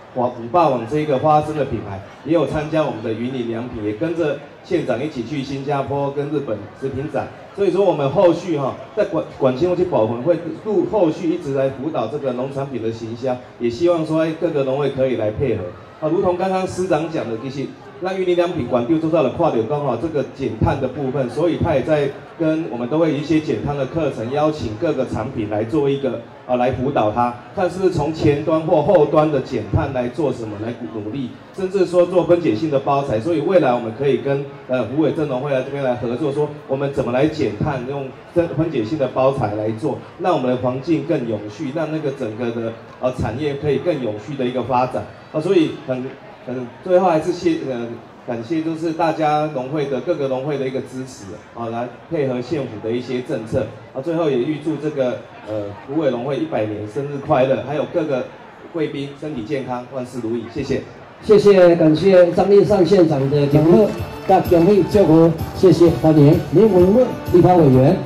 虎霸王这个花生的品牌，也有参加我们的云林良品，也跟着县长一起去新加坡跟日本食品展。所以说我们后续在管清会去保存会后续一直来辅导这个农产品的行销，也希望说各个农会可以来配合。如同刚刚司长讲的，其实那云林良品管丢做到了跨流刚好这个减碳的部分，所以他也在跟我们都会有一些减碳的课程，邀请各个产品来做一个来辅导他，看是不是从前端或后端的减碳来做什么来努力，甚至说做分解性的包材。所以未来我们可以跟虎尾镇农会来这边来合作，说我们怎么来减碳，用分解性的包材来做，让我们的环境更永续，让那个整个的产业可以更永续的一个发展。所以最后还是感谢就是大家农会的各个农会的一个支持来配合县府的一些政策最后也预祝这个虎尾农会100年生日快乐，还有各个贵宾身体健康，万事如意，谢谢。 谢谢，感谢张立尚县长的恭贺，恭喜祝福，谢谢，欢迎林文乐立法委员。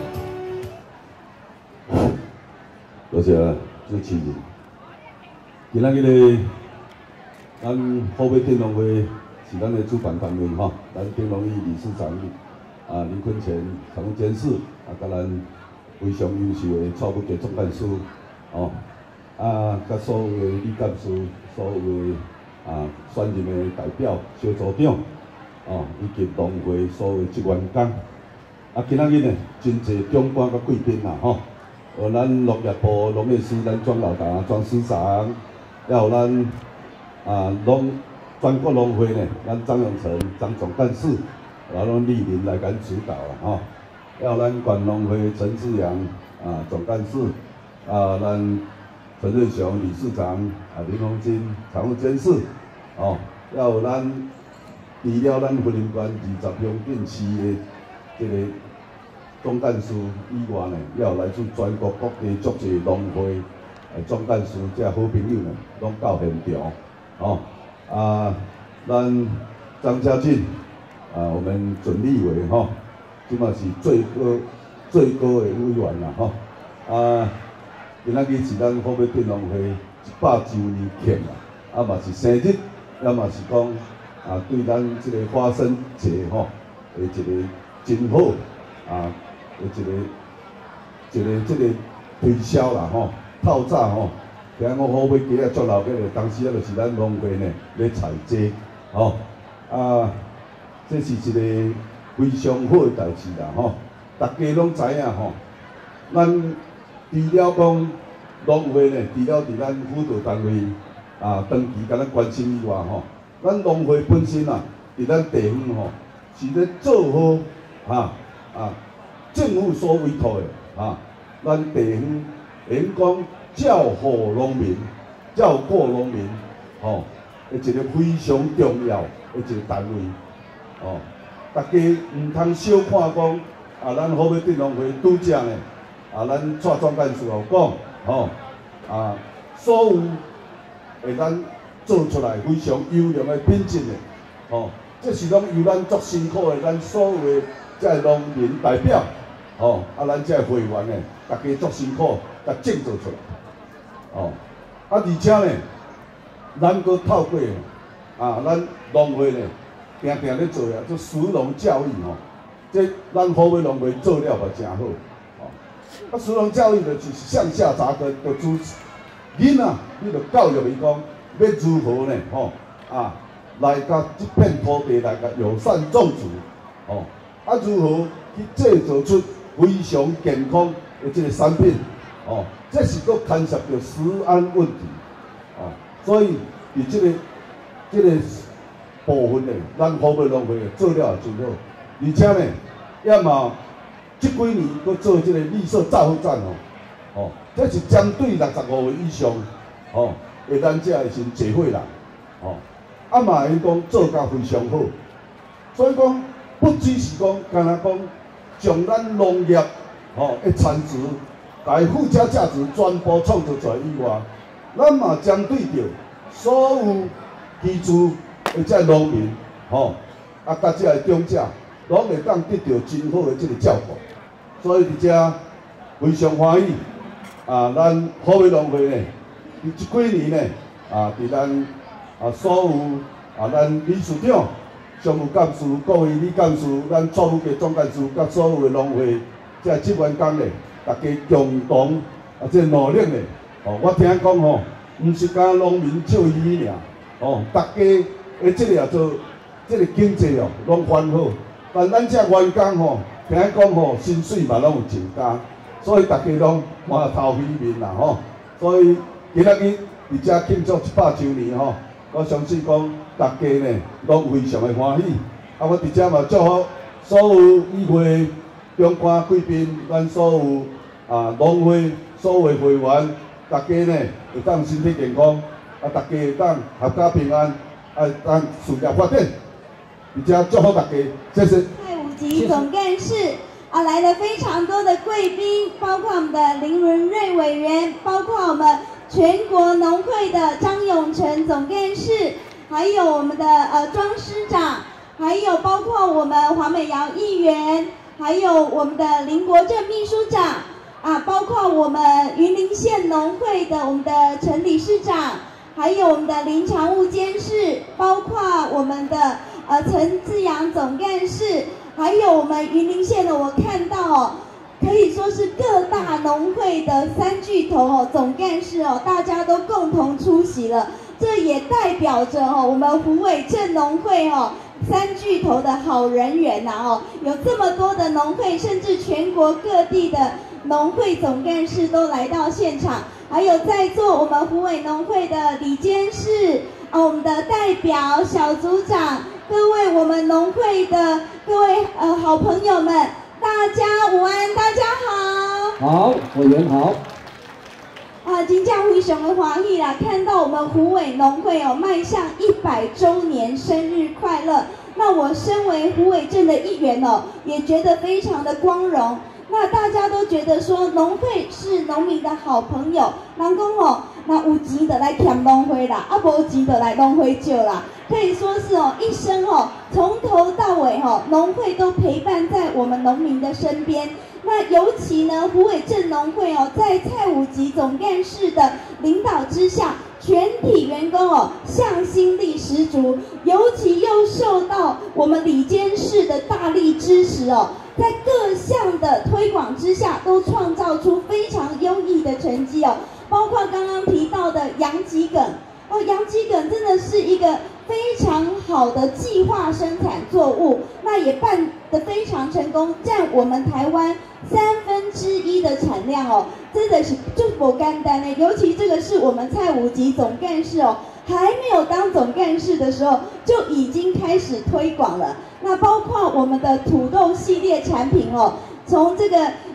多谢主持人。今仔日咧，咱虎尾镇农会是咱的主办单位咱镇农会理事长林坤前常务监事甲咱非常优秀的草部的总干事甲所有的理干事、所有的选任的代表、小组长以及农会所有职员工今仔日呢，真侪长官甲贵宾咱农业部农业司咱庄老大、庄司长，还有咱全国农会呢，咱张永成张总干事，然后莅临来甲指导还有咱县农会陈志阳总干事咱陈瑞雄理事长林鸿金常务监事还有咱除了咱云林县20乡镇市的这个总干事以外呢，也有来自全国各地足侪农会总干事这好朋友呢，拢到现场咱张家俊我们准立委即嘛是最高的委员啦今仔日是咱虎尾镇农会100周年庆啦，嘛是生日，也嘛是讲对咱这个花生节的一个真好一个这个推销啦透早听讲虎尾鸡足老个咧，当时就是咱农会呢咧采摘这是一个非常好的代志啦大家拢知影咱除了讲农会呢，除了伫咱辅导单位长期甲咱关心以外咱农会本身伫咱地方是咧做好政府所委托的咱地方员讲照护农民、照顾农民的一个非常重要的一个单位大家唔通小看讲咱虎尾镇农会拄则呢咱蔡总干事有讲所有会咱做出来非常优良的品质的这是拢由咱足辛苦的咱所有的这农民代表咱这会员呢，大家足辛苦甲建造出来而且呢，咱阁透过咱农会呢，定定咧做做食农教育这咱虎尾农会做了嘛真好食农教育就是向下扎根，就支持囡仔，你着教育伊讲要如何呢来甲这片土地来甲友善种植如何去制造出非常健康的这个产品这是佫牵涉到食安问题所以伫这个部分呢，咱虎尾农会做了也真好，而且呢，也嘛这几年佫做这个绿色造福站这是针对65岁以上的咱这的先社会人嘛因讲做甲非常好，所以讲不只是讲干那讲将咱农业的产值、甲附加价值全部创造出来以外，咱嘛针对着所有居住的这农民甲这种者，拢会当得到真好的这个照顾，所以伫遮非常欢喜咱虎尾农会呢，这几年呢伫咱所有咱理事长、常务干事、各位理干事、咱错误的总干事，甲所有的农会这职员工咧，大家共同努力咧。我听讲毋是讲农民笑伊尔，大家的这个做这个经济拢翻好，但咱这员工听讲薪水嘛拢有增加，所以大家拢满头喜面啦所以今仔日伫遮庆祝100周年我相信讲大家呢拢非常的欢喜。我伫遮嘛祝福所有议会中间贵宾，咱所有农会所有会员，大家呢会当身体健康，大家会当阖家平安，当事业发展。伫遮祝福大家，谢谢。 蔡武吉总干事来了非常多的贵宾，包括我们的林伦瑞委员，包括我们全国农会的张永成总干事，还有我们的庄师长，还有包括我们黄美瑶议员，还有我们的林国正秘书长包括我们云林县农会的我们的陈理事长，还有我们的林常务监事，包括我们的陈志阳总干事，还有我们云林县的，我看到可以说是各大农会的3巨头总干事大家都共同出席了，这也代表着我们虎尾镇农会3巨头的好人缘有这么多的农会，甚至全国各地的农会总干事都来到现场，还有在座我们虎尾农会的李监事我们的代表小组长，各位我们农会的各位好朋友们，大家午安，大家好。 好，委员好。 真正非常的欢喜啦！看到我们虎尾农会迈向100周年生日快乐，那我身为虎尾镇的一员也觉得非常的光荣。那大家都觉得说农会是农民的好朋友，人讲那有钱就来欠农会啦，无钱就来农会借啦，可以说是一生从头到尾农会都陪伴在我们农民的身边。那尤其呢，虎尾镇农会在蔡武吉总干事的领导之下，全体员工向心力十足，尤其又受到我们李监事的大力支持在各项的推广之下，都创造出非常优异的成绩包括刚刚提到的洋桔梗洋桔梗真的是一个非常好的计划生产作物，那也办得非常成功，占我们台湾1/3的产量真的是就不简单呢。尤其这个是我们蔡武吉总干事还没有当总干事的时候就已经开始推广了。那包括我们的土豆系列产品从这个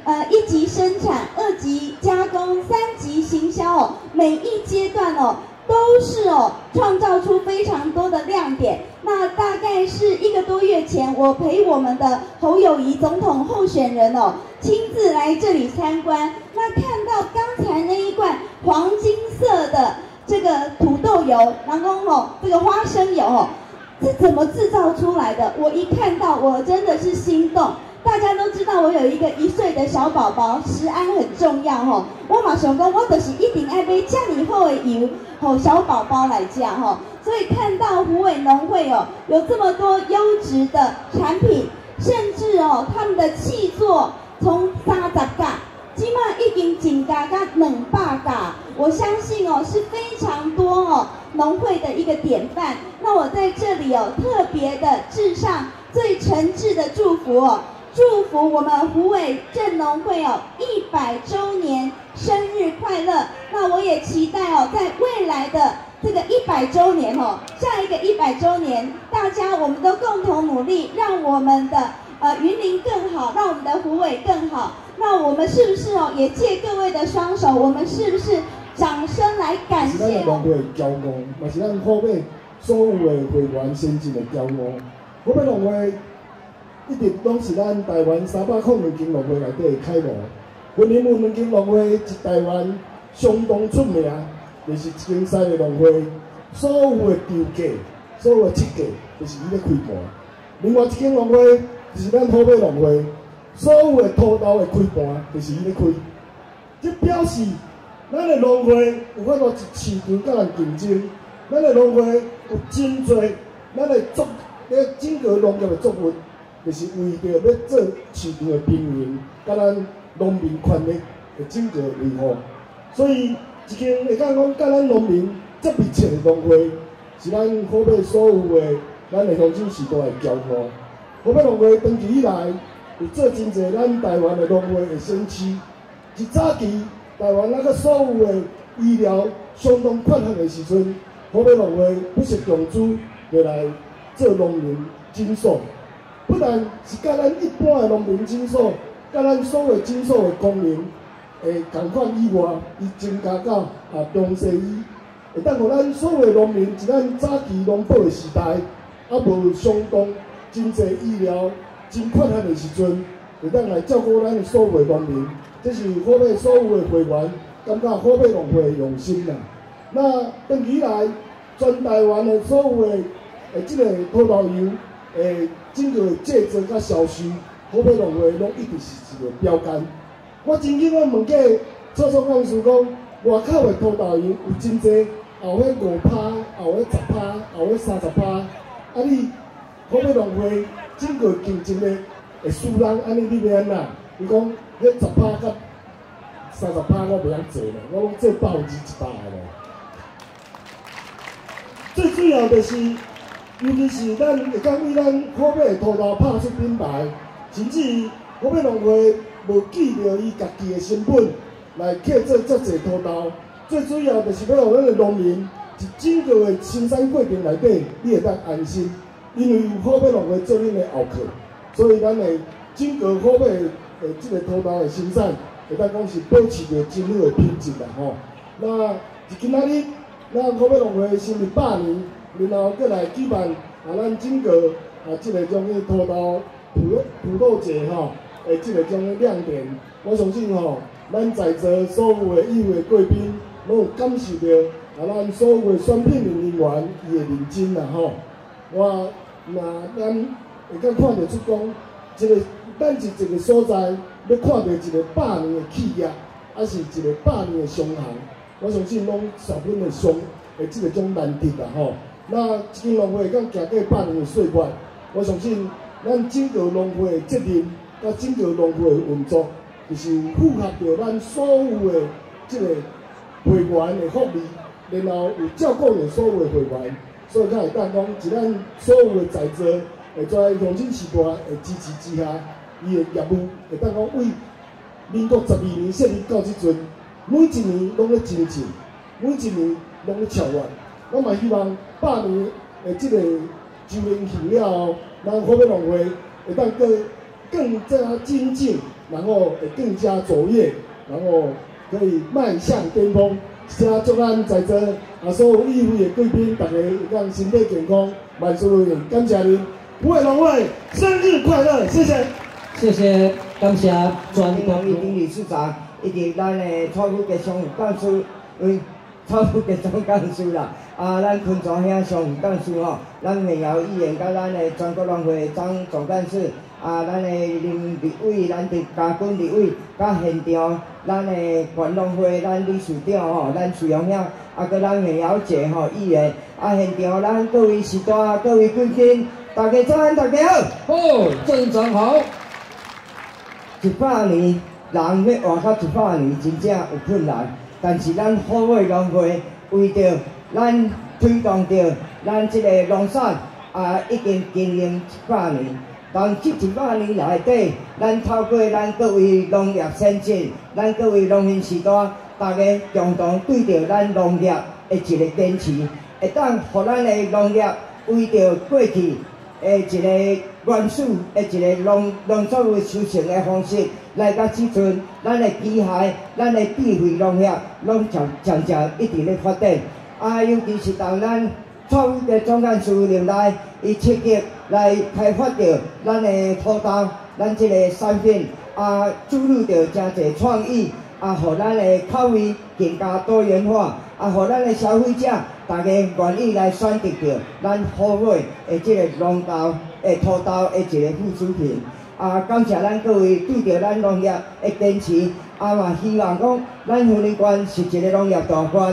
1级生产、2级加工、3级行销每一阶段都是创造出非常多的亮点。那大概是1个多月前，我陪我们的侯友宜总统候选人亲自来这里参观。那看到刚才那一罐黄金色的这个土豆油，然后这个花生油是怎么制造出来的？我一看到我真的是心动。大家都知道我有一个1岁的小宝宝，食安很重要我马想讲，我就是一定爱买这么好的油小宝宝来吃所以看到虎尾农会有这么多优质的产品，甚至他们的契作从30架，起码已经增加到200架，我相信是非常多农会的一个典范。那我在这里特别的致上最诚挚的祝福祝福我们虎尾镇农会100周年生日快乐！那我也期待在未来的这个100周年下一个100周年，大家我们都共同努力，让我们的云林更好，让我们的虎尾更好。那我们是不是也借各位的双手，我们是不是掌声来感谢？ 是咱的农会骄傲，也是咱虎尾所有的会员先进的骄傲。虎尾农会一直拢是咱台湾300间农会内底的楷模。云林文经农会是台湾相当出名，就是竞赛的农会，所有的标价、所有的设计，就是伊咧开盘。另外一间农会就是咱虎尾农会，所有的土豆的开盘，就是伊咧开。这表示咱的农会有法度一市场甲人竞争， 咱的农会有真侪，咱的整个农业的作物，就是为着要做市场的平衡，甲咱农民权益的整个维护。所以，一间会讲讲，甲咱农民这密切的农会，是咱河北所有的咱的乡亲时代的骄傲。河北农会长期以来有做真侪咱台湾的农会的先驱。一早期台湾那个所有的医疗相当缺乏的时阵，河北农会不惜重资就来做农民诊所，不但是甲咱一般的农民诊所，甲咱所有诊所的功能会同款以外，伊增加到中西医，会当互咱所有的农民，在咱早期农保的时代，无相当真济医疗真缺乏的时阵，会当来照顾咱所有的农民。这是河北所有的会员感觉河北农会的用心啦。那长期以来，全台湾的所有的这个葡萄柚整个制作甲销售，河北农会拢一直是一个标杆。我曾经问过蔡总干事讲，外口的葡萄柚有真济，也有迄5%，也有迄10%，也有迄30%。你河北农会整个竞争力会输人，你要安怎？伊讲。迄10%甲30%我袂晓做啦，我讲做100%嘞。最主要就是，尤其是咱会讲为咱河北的葡萄拍出品牌，甚至河北农会无记着伊家己的成本来客做遮济葡萄。最主要就是要让咱的农民一整个的生产过程内底，你会当安心，因为有河北农会做恁的后客，所以咱的整个河北。这个葡萄的生产，会当讲是保持着真好的品质啦吼。那今仔日，咱河北农会成立100年，然后再来举办咱整个这个种的葡萄葡萄节吼，这个种的亮点，我相信吼，咱在座所有的有的贵宾，拢有感受到咱所有的选品的人员伊的认真啦吼。咱会当看得出讲，这个。咱是一个所在，要看到一个100年的企业，还是一个100年的商行，我相信拢十分的这个种难得啦吼。那一间农会敢行过100年的岁月，我相信咱整个农会的责任，甲整个农会的运作，就是符合着咱所有的这个会员的福利，然后有照顾着所有的会员，所以才会当讲，在咱所有的在座，在乡亲时代的支持之下。伊的业务会当讲为民国12年设立到即阵，每一年拢咧精进，每一年拢咧超越。我嘛希望100年的即个周年庆了后，咱河北农会会当更加精进，然后会更加卓越，然后可以迈向巅峰。先祝咱在座所有与会的贵宾，大家让身体健康，万事如意。感谢您，湖北农会生日快乐！谢谢。 谢谢，感谢全国农林理事长以及咱的蔡副局常务干事，蔡副局总干事啦，咱昆庄乡常务干事吼，咱美瑶议员甲咱的全国农会张总干事，咱的林立委、咱的嘉军立委，甲现场咱的全农会咱理事长吼，咱徐荣兄，佮咱美瑶姐吼议员，现场咱各位时代、各位贵宾，大家早安，大家好。 好，正常好。 100年，人要活到100年，真正有困难。但是咱河北农会为着咱推动着咱这个农产，已经经营100年。但这100年内底，咱透过咱各位农业先进，咱各位农民时代，大家共同对着咱农业的一个坚持，会当互咱的农业为着过去的一个。原始的一个农作物收成的方式，来到即阵，咱的机械、咱的智慧农业，拢渐渐一直咧发展。尤其是当咱创的总干事年来，伊积极来开发着咱的葡萄，咱即个产品，注入着真侪创意，互咱的口味更加多元化，互咱的消费者大家愿意来选择着咱河北的即个农稻。土豆的一个附属品，感谢咱各位对着咱农业的坚持，嘛希望讲咱云林县是一个农业大县，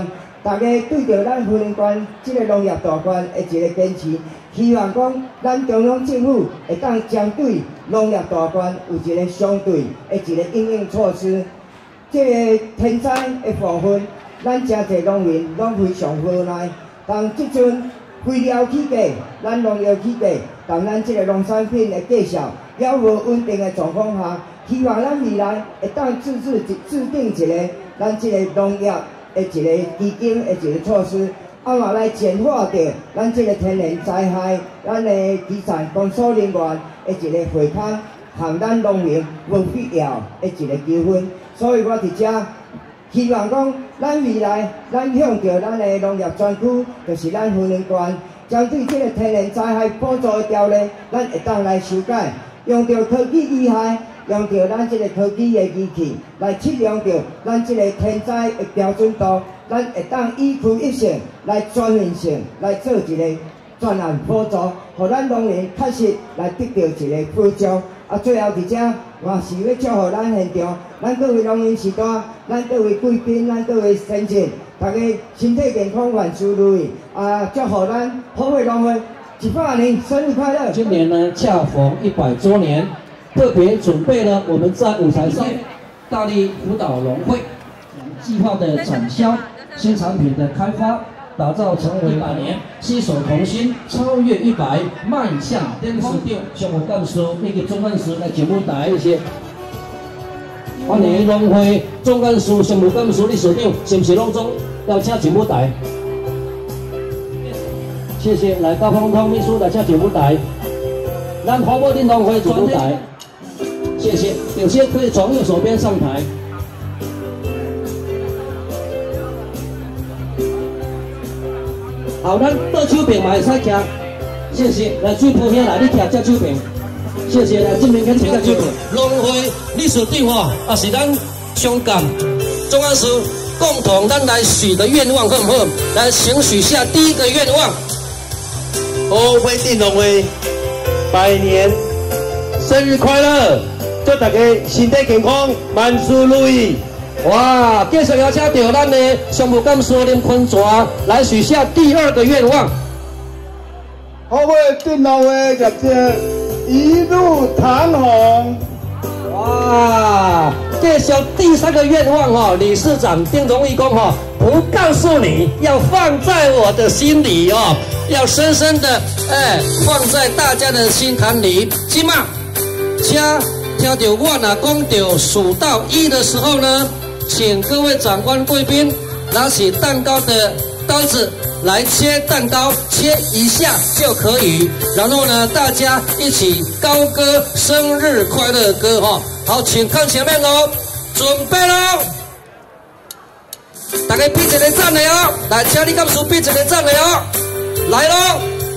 大家对着咱云林县这个农业大县的一个坚持，希望讲咱中央政府会当针对农业大县有一个相对的一个应应措施。这个天灾的部分，咱真侪农民拢非常无奈。当即阵肥料起价，咱农药起价，当咱这个农产品的价格也无稳定的状况下，希望咱未来会当制定一个咱这个农业的一个基金的一个措施，嘛来简化掉咱这个天然灾害，咱的基层工作人员的一个回康，和咱农民无必要的一个纠纷。所以我伫遮希望讲，咱未来咱向着咱的农业专区，就是咱云林县，针对这个天然灾害补助的条例，咱会当来修改，用着科技厉害。用着咱这个科技的仪器来测量着咱这个天灾的标准度，咱会当一区一线来专门性来做一个专案补助，互咱农民确实来得到一个补助。最后伫遮，我是要祝福咱现场，咱各位农民时代，咱各位贵宾，咱各位先生，大家身体健康，万事如意。祝福咱好会农会100年生日快乐！ 今年呢，恰逢100周年。特别准备了我们在舞台上大力辅导农会计划的展销、新产品的开发，打造成为100年，携手同心，超越100，迈向巅峰。项目干事以及总干事来节目台一些，欢迎农会总干事、项目干事、理事长，是不是拢总要请节目台？谢谢，来高峰通秘书来请节目台，咱华波电农会节目台。谢谢，有些可以从右手边上台。好，咱倒手柄嘛会使徛，谢谢。来水铺兄来，你徛只手柄，谢谢。来这边跟请个手柄。农会理事长吼，也是咱相感总干事共同咱来许的愿望，好不好？来，请许下第一个愿望。 华波电农会100年生日快乐！祝大家身体健康，万事如意。 哇！继续邀请到咱的项目干事林坤泉来许下第2个愿望。 好会电农会业绩一路长虹。 哇！继续第3个愿望哈，理事长丁荣义讲哈，不告诉你，要放在我的心里哦，要深深的放在大家的心坎里。今嘛，请听到我若讲到数到1的时候呢，请各位长官贵宾拿起蛋糕的刀子来切蛋糕，切一下就可以。然后呢，大家一起高歌生日快乐歌哈。好，请看前面喽，准备喽！大家比一个赞的哦，来，请你干事比一个赞的哦，来喽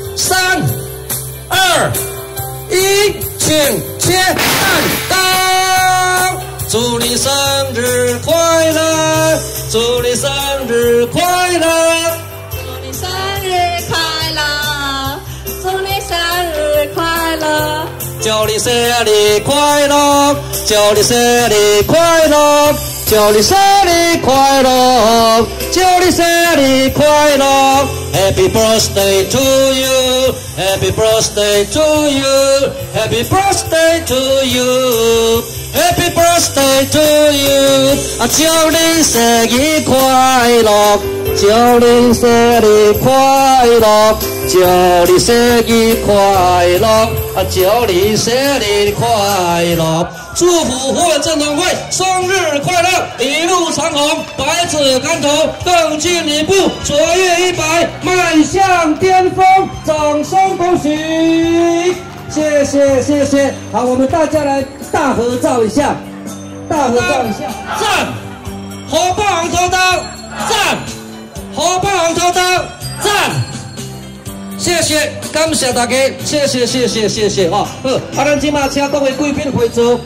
，3、2、1，请切蛋糕！祝你生日快乐！祝你生日快乐！ 祝你生日快乐！祝你生日快乐！ 祝你生日快乐！祝你生日快乐！祝你生日快乐！祝你生日快乐 ！Happy birthday to you! Happy birthday to you! Happy birthday to you! Happy birthday to you! 祝你生日快乐！祝你生日快乐！祝你生日快乐！祝你生日快乐！祝福华波电农会生日快乐，一路长虹，百尺竿头，更进一步，卓越100，迈向巅峰，掌声恭喜！谢谢谢谢，好，我们大家来大合照一下，大合照一下，赞！火爆红头刀，赞！火爆红头刀，赞！谢谢，感谢大家，谢谢谢谢谢谢哈。好，咱今嘛请各位贵宾回座。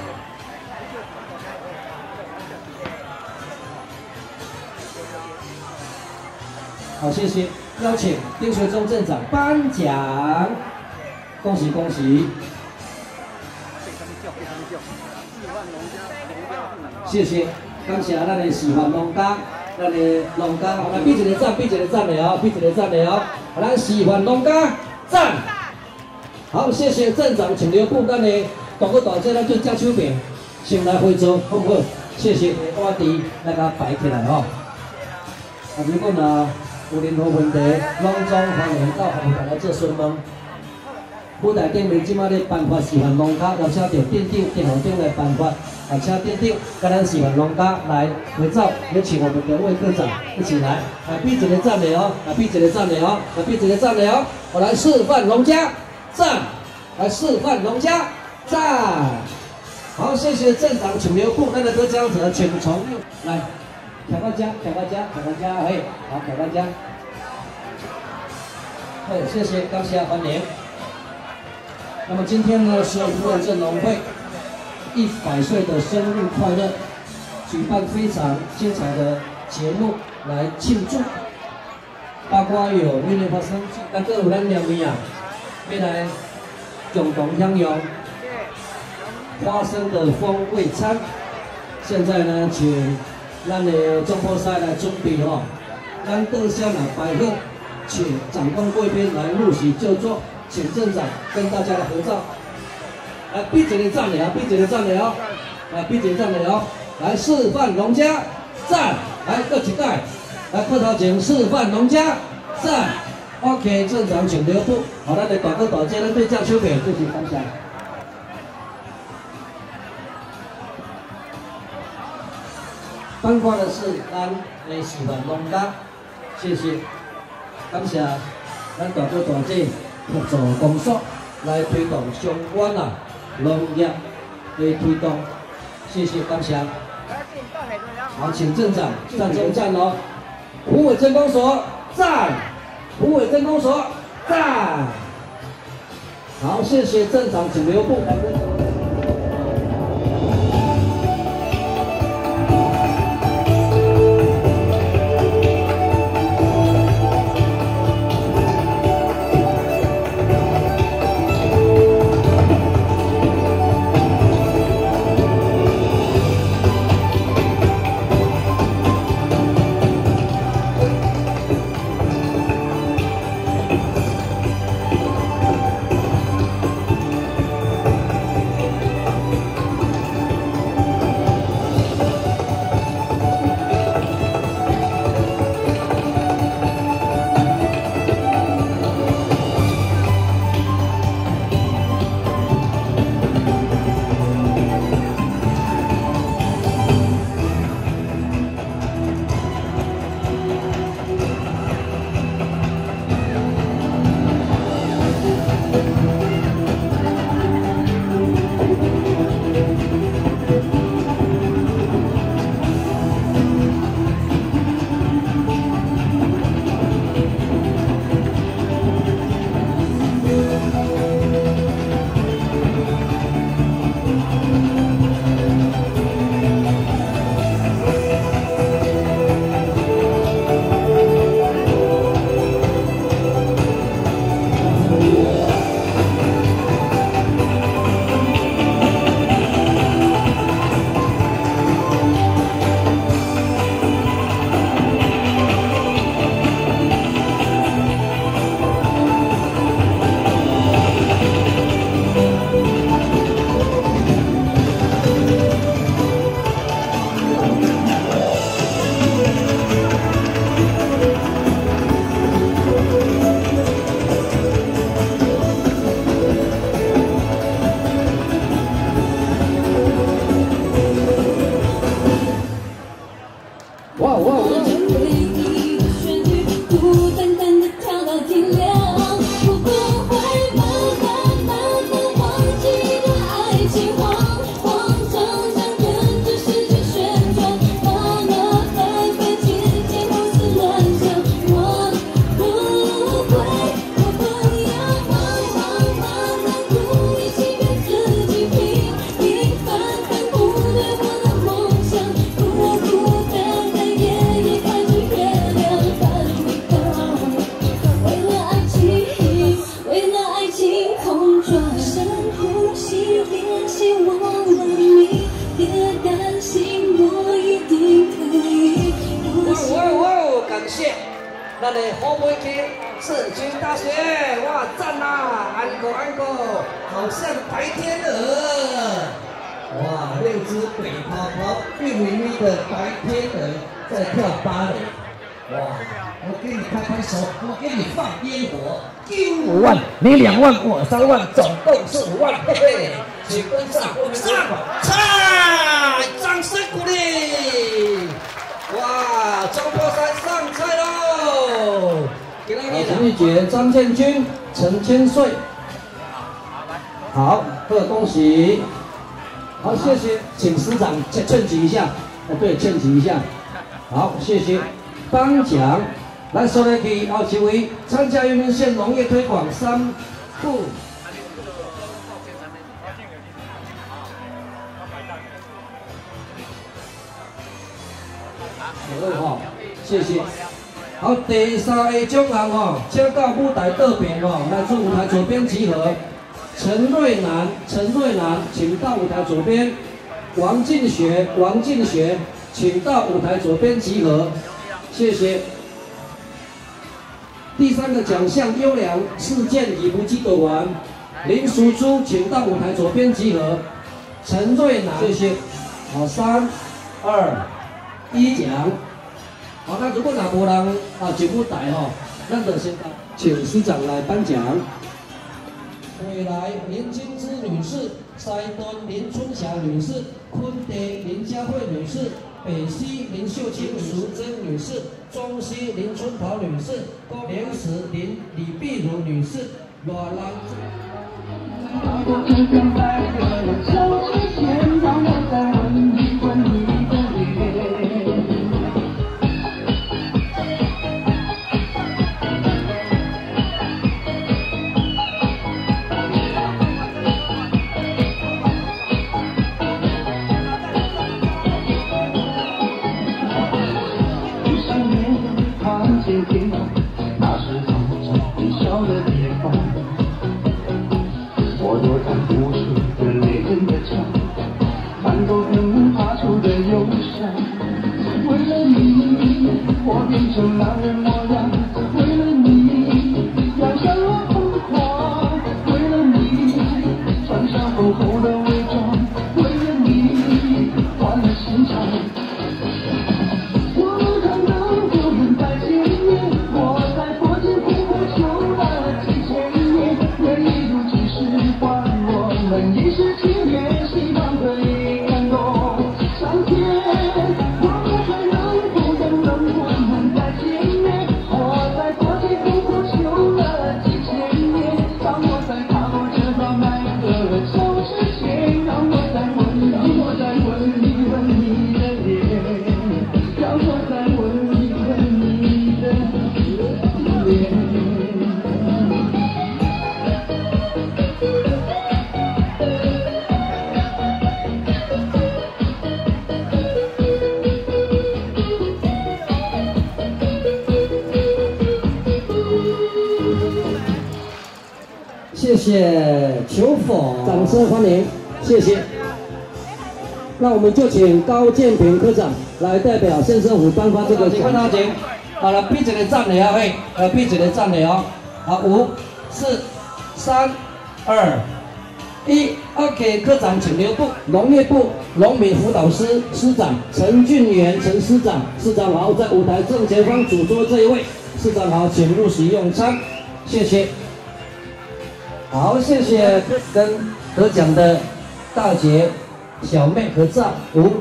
好，谢谢，邀请丁学忠镇长颁奖，恭喜恭喜！谢谢，感谢咱的示范农家咱的农家，来比一个赞，比一个赞的哦，比一个赞的哦。咱示范农家赞。好，谢谢镇长请留步，咱的大哥大姐咱就接手边，先来回做，好不好？谢谢，我伫大家摆起来哦。啊，如果呢有任何问题，拢总欢迎到后台来做询问。舞台顶面即马咧颁发示范农家，邀请到店长、店行长来颁发，啊，请店长甲咱示范农家来合照，也请我们的魏科长一起来，来比一个赞的哦，来比一个赞的哦，来比一个赞的哦，我来示范农家赞，来示范农家赞。好，谢谢镇长请留步，咱的得奖者全从来，挑到家，挑到家，挑到家，哎，好，挑到家，哎，谢谢，感谢欢迎。那么今天呢是虎尾镇农会100岁的生日快乐，举办非常精彩的节目来庆祝，包括有明年发生，那个有咱两位啊，要来共同享用花生的风味餐。现在呢，请咱的总播赛来准备哦，咱各项来摆好，请长官贵宾来入席就座。请镇长跟大家来合照，来比一个赞的啊，比一个赞的哦，来比一个赞的哦，来示范农家赞，来各一代，来客头前示范农家赞 ，OK， 镇长请留步，好，咱的大哥大姐咱对将手边，谢谢感谢。颁发的是咱的示范农家，谢谢，感谢咱大哥大姐。合作工作来推动相关啊农业的推动，谢谢感谢。好，请镇长站中站哦。虎尾镇公所站，虎尾镇公所站。好，谢谢镇长请留步。 咱的虎尾区社区大学，哇，赞啦！安哥，好像白天鹅。哇，6只北泡泡绿咪咪的白天鹅在跳芭蕾。哇，我给你拍拍手，我给你放烟火，5万，你2万，我3万，总共是5万，嘿嘿，请跟上我们上菜，掌声鼓励！哇，中坡山上菜喽！陈玉洁、张建军、陈千岁，好，恭喜！好，谢谢，请师长劝举一下，对，劝举一下，好，谢谢。颁奖，来说来去后一位参加云林县农业推广3部。谢谢。好，第3个奖项哦，请到舞台这边哦，来自舞台左边集合。陈瑞南，请到舞台左边。王进学，请到舞台左边集合。谢谢。第3个奖项优良事件以不记得完，林淑珠，请到舞台左边集合。陈瑞南，谢谢。好，3、2、1奖。好，那如果哪无人进舞台吼，咱就先请师长来颁奖。未来林金枝女士、西端林春霞女士、昆地林佳慧女士、北西林秀清、淑珍女士、中西林春桃女士、莲池林李碧如女士、罗兰。 那是从微笑的地方，我躲在无数的泪人的墙，翻过恨发出的忧伤。为了你，我变成狼人模样；为了你，要向我疯狂；为了你，穿上厚厚的伪装；为了你，换了心肠。 谢谢求否，掌声欢迎，谢谢。那我们就请高建平科长来代表县政府颁发这个奖章。好了，闭嘴的赞了啊，喂，闭嘴的赞了哦。好，5、4、3、2、1 ，OK， 科长请留步。农业部农民辅导师师长陈俊元陈师长，师长好，在舞台正前方主桌这一位，师长好，请入席用餐，谢谢。好，谢谢跟得奖的大姐、小妹合照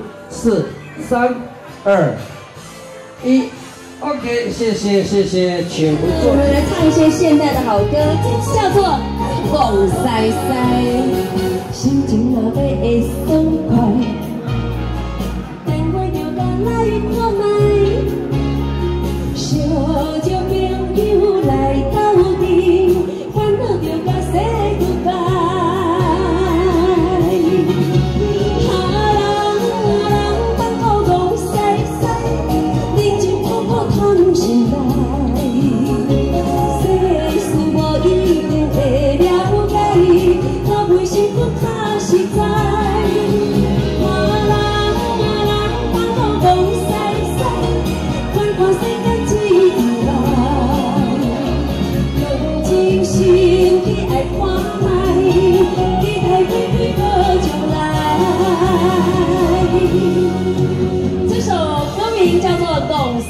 ，5、4、3、2、1 ，OK， 谢谢，请回座。 我们来唱一些现代的好歌，叫做《讲西西》，心情若要会爽快，电话就甲来看卖，小招朋友来斗阵。烦恼就甲说 goodbye， 人放好讲西西，认真好好谈心来，世事无一定会了解，若为幸福较实在。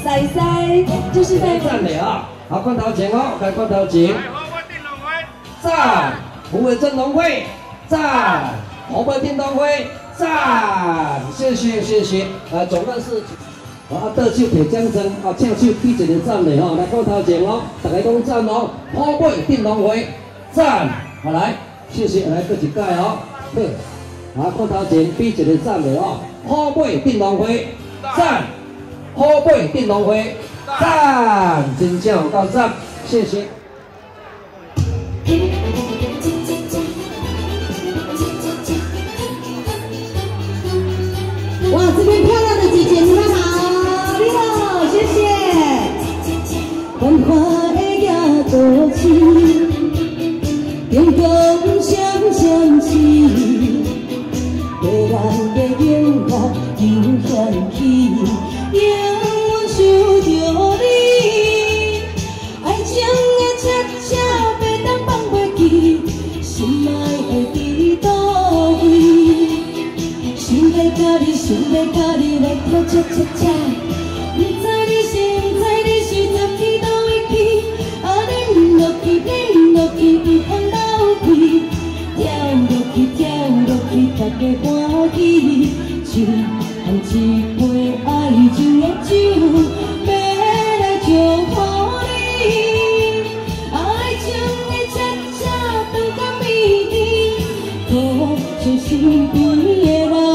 塞塞，就是在赞美啊！好，看头前哦，看头前。赞，虎尾镇农会，赞，红白电动会，赞，谢谢谢谢。总干事，倒手提奖状，唱手比一个赞的吼，来看头前哦，大家讲赞哦，虎尾电动会，赞，好来，谢谢，来过一届哦，好，看头前比一个赞的哦，虎尾电动会，赞，虎尾电动会，赞，真正有够赞，谢谢。 哇，这边漂亮的姐姐，你们好，你好，谢谢。繁华的夜都市，灯光闪闪起，迷人的音乐又响起，让我想着你，爱情的恰恰袂当放袂记，心爱的伫倒位？想要甲你，想要甲你来跳恰恰恰，不知你是十去倒位去，忍落去，忍落去，不通流开，跳落去，跳落去，大家欢喜，就含一杯爱情的酒，要来祝福你，爱情的恰恰当甲谜底，好像身边的人。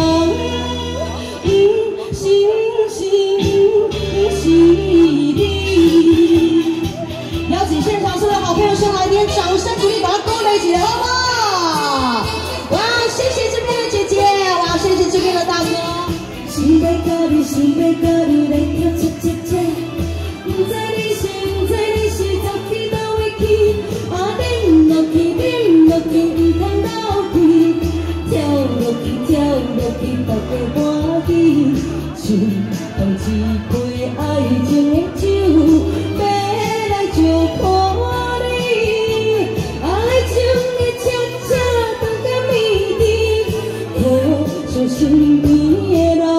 邀请现场所有的好朋友，先来一点掌声鼓励，把它勾勒起来，好不好？哇，谢谢这边的姐姐，哇，谢谢这边的大哥。心要甲你，心要甲你来跳恰恰恰，不知你是十去倒位去，忍落去，忍落去，不通流开，跳落去，跳落去，大家欢喜，就当一杯爱情的酒。就看你，爱情的恰恰当甲谜底，好像身边的人，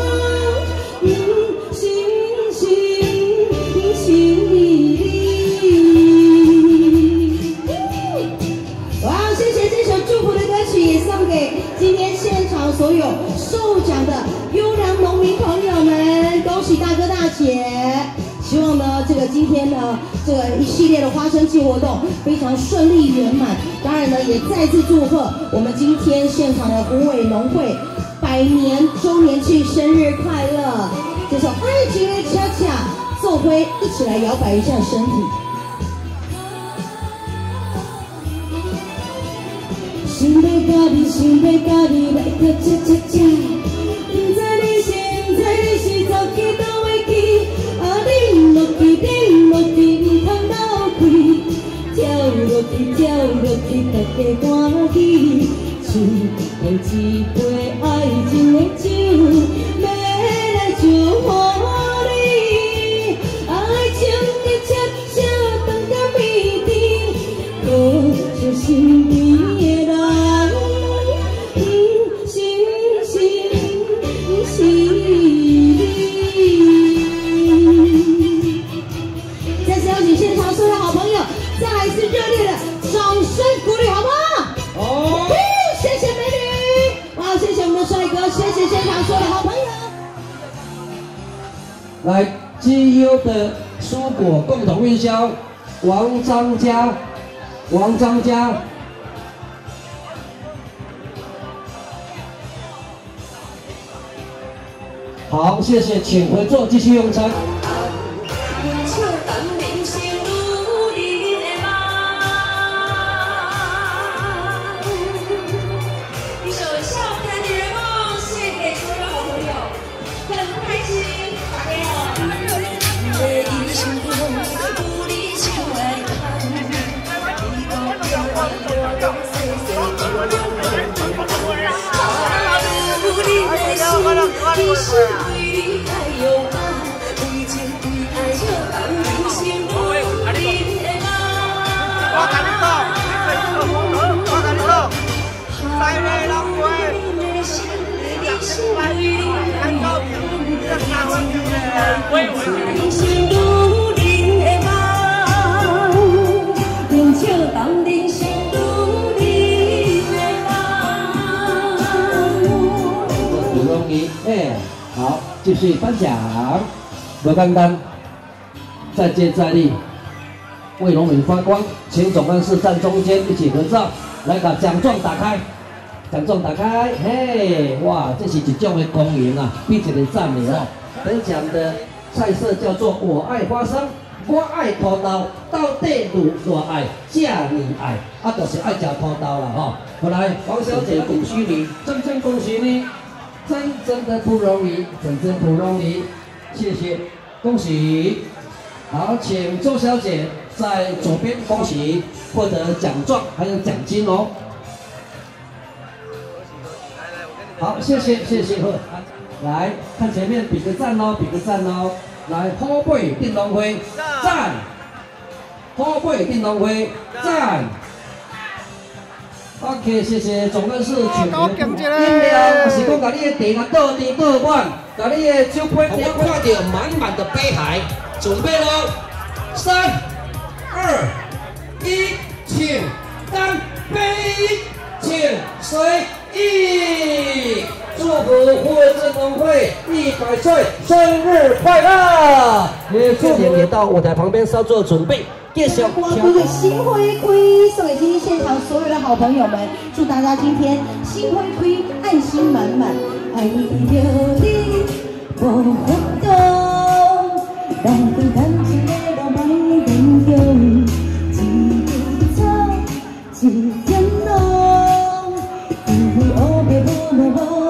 是你。哇，谢谢这首祝福的歌曲，也送给今天现场所有受奖的优良农民朋友们，恭喜大哥大姐！希望呢，今天呢，一系列的花生季活动非常顺利圆满。当然呢，也再次祝贺我们今天现场的虎尾农会100年周年庆生日快乐！这首爱情的恰恰，奏辉一起来摇摆一下身体。心要甲你，心要甲你来跳恰恰恰，不知你是十去倒位去。忍落去，忍落去，不通流开，跳落去，跳落去，大家欢喜，就当一杯爱情的酒，要来祝福你，爱情的恰恰当甲谜底，好像身边的人，是你。再次邀请现场所有好朋友，再来一次热烈的掌声鼓励，好不好？哦，谢谢美女，哇，谢谢我们的帅哥，谢谢现场所有的好朋友。 来，基优的蔬果共同运销，王张家。好，谢谢，请回座，继续用餐。 你是对你太勇敢，为情为爱笑谈人生无你的梦。我跟你讲，我跟你讲，在你浪费，你是对你太勇敢，为情为爱。 继续颁奖，不简单，再接再厉，为农民发光，请总干事站中间一起合照，来把奖状打开，奖状打开，嘿，哇，这是一种的公营啊，比一个赞的哦。得奖的菜色叫做我爱花生。 我爱土豆，到底如何爱？嫁你爱，啊，就是爱吃土豆啦吼。后来，王小姐恭喜你，真正恭喜你，真的不容易，真不容易，谢谢，恭喜。好，请周小姐在左边恭喜，获得奖状还有奖金哦。好，谢谢。来看前面，比个赞哦，比个赞哦。 来，虎尾镇农会赞，虎尾镇农会赞。OK， 谢谢总干事请饮料，是讲把你的茶倒甜倒满，把你的酒杯我看到满满的杯海，准备喽，3、2、1，请干杯，请随意。 祝福虎尾镇农会100岁生日快乐！祝点也到舞台旁边稍作准备，继续。 这个心花开，送给今天现场所有的好朋友们，祝大家今天心花开，爱心满满，爱着你无法度，但愿感情的路莫严重，一边走一边路，因为黑白无。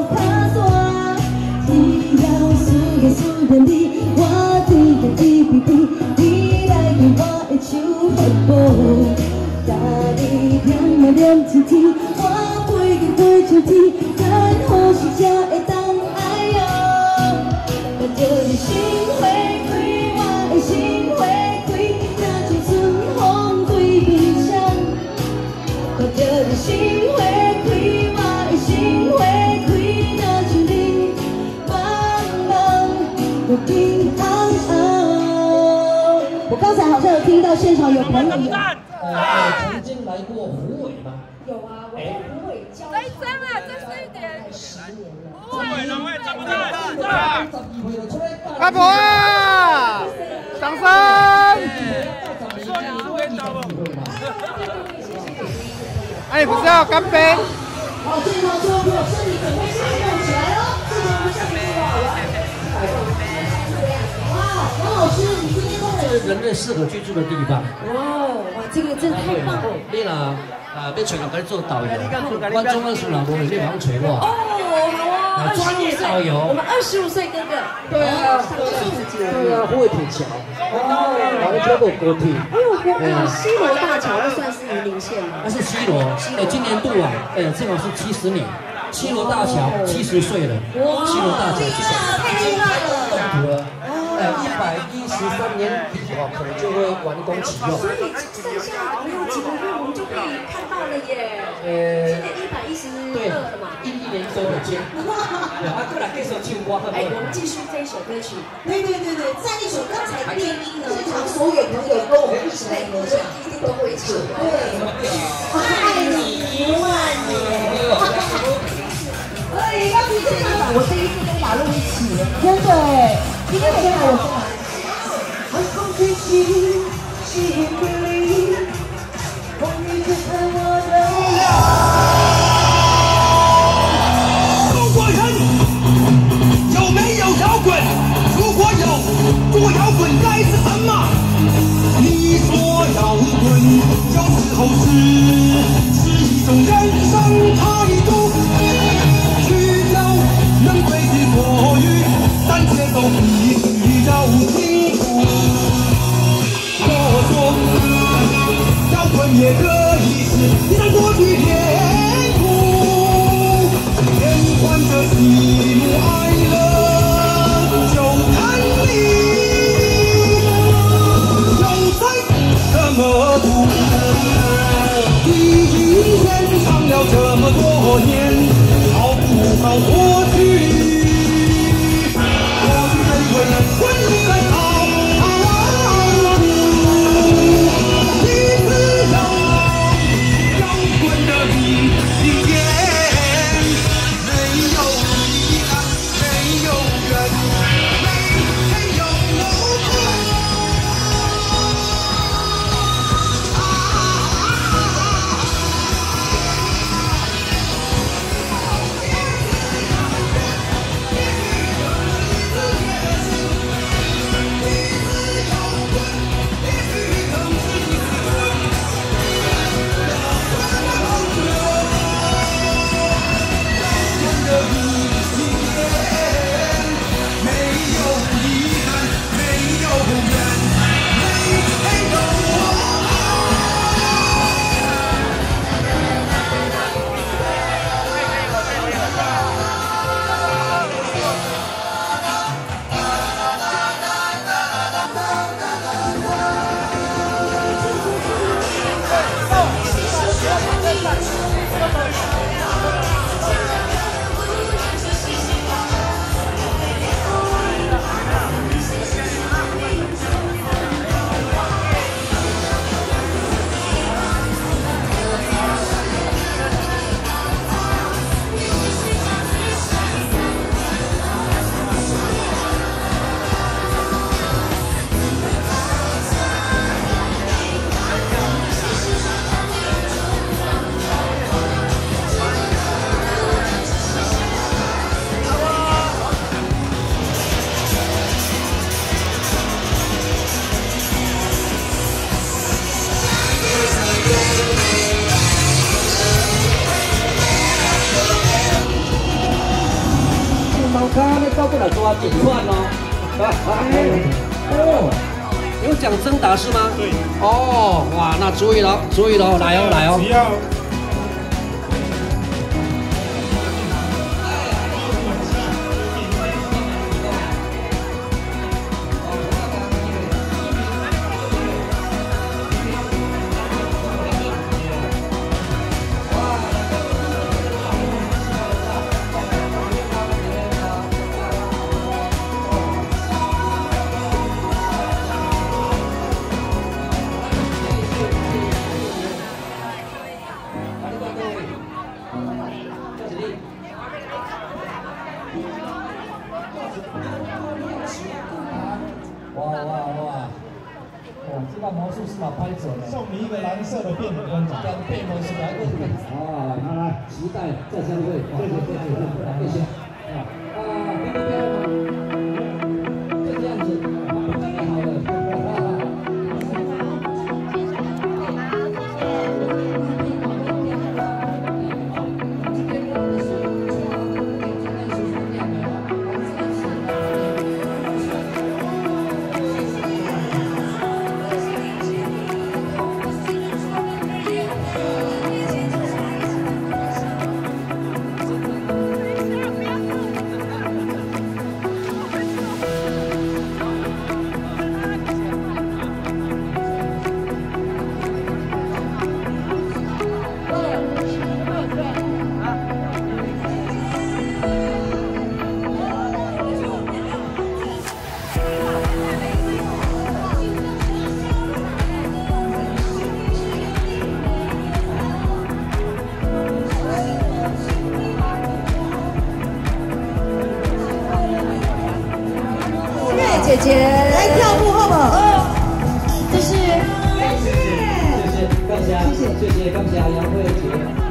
思念你，我对着一笔笔，你来牵我的手发舞，甲你念念天天，我飞去飞上天，咱何时才会当爱哟？我就是心花开，我的心花开，若像春风对面窗，我就是心花开，我的心花开，若像你。 我刚才好像有听到现场有朋友曾经来过虎尾吗？ 有啊，我在虎尾教再深啊，再深一点，10年了。虎尾农会赞不赞？ 开播啊！掌声！哎，不是要干杯？ 好，现场所有朋友身体准备行动起来喽！谢谢我们下面的好了。 王老师，你今天是人类适合居住的地方。 哇，这个真的太棒了！ 你啦，要找人来做导游，我总干事啦，无你忙找我。 哦，好啊， 专业导游。 我们25岁哥哥。 对啊，对啊，虎尾铁桥。哦，我们这个高铁。 哎呦，西螺大桥那算是云林县吗？ 那是西螺，今年度啊，正好是70年。 西螺大桥70岁了，西螺大桥太厉害了， 动土了，113年底可能就会完工启用。 所以剩下没有几个月，我们就可以看到了耶。今年112了嘛 ，1年多的间。过来这首唱歌， 哎，我们继续这一首歌曲。 对，在一首刚才电音呢，现场所有朋友跟我们一起来合唱， 一定都会唱。 对，爱你1万年。 哎，要是这样吧，我这一次跟马路一起，真的哎，今天没有我上来。寒风吹起，细雨归零，风雨却看我的脸。 中国人有没有摇滚？如果有，做摇滚该是什么？你说摇滚有时候是一种人生态度。 能为之所欲，但却都必须要清楚。我说，摇滚也可以是让过去填土，变换着喜怒哀乐，就看你有才怎么读。今天唱了这么多年，好不好过去？ 滚在好土，你知道摇滚的明天，没有遗憾，没有怨。 不能抓警串哦。哦，有奖征答是吗？对。哦，哇，那注意了，注意了，来哦，来哦。 只要。 这个魔术是把拍走了， 送你一个蓝色的变魔馆长， 变魔术来问问。啊，好来，期待再相会，谢谢谢谢谢谢。别的别的，就这样子，好了。 姐姐来跳舞好不好？这是， 谢谢，感谢杨慧姐。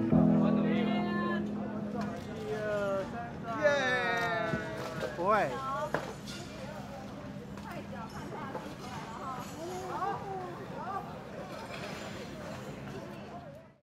不会。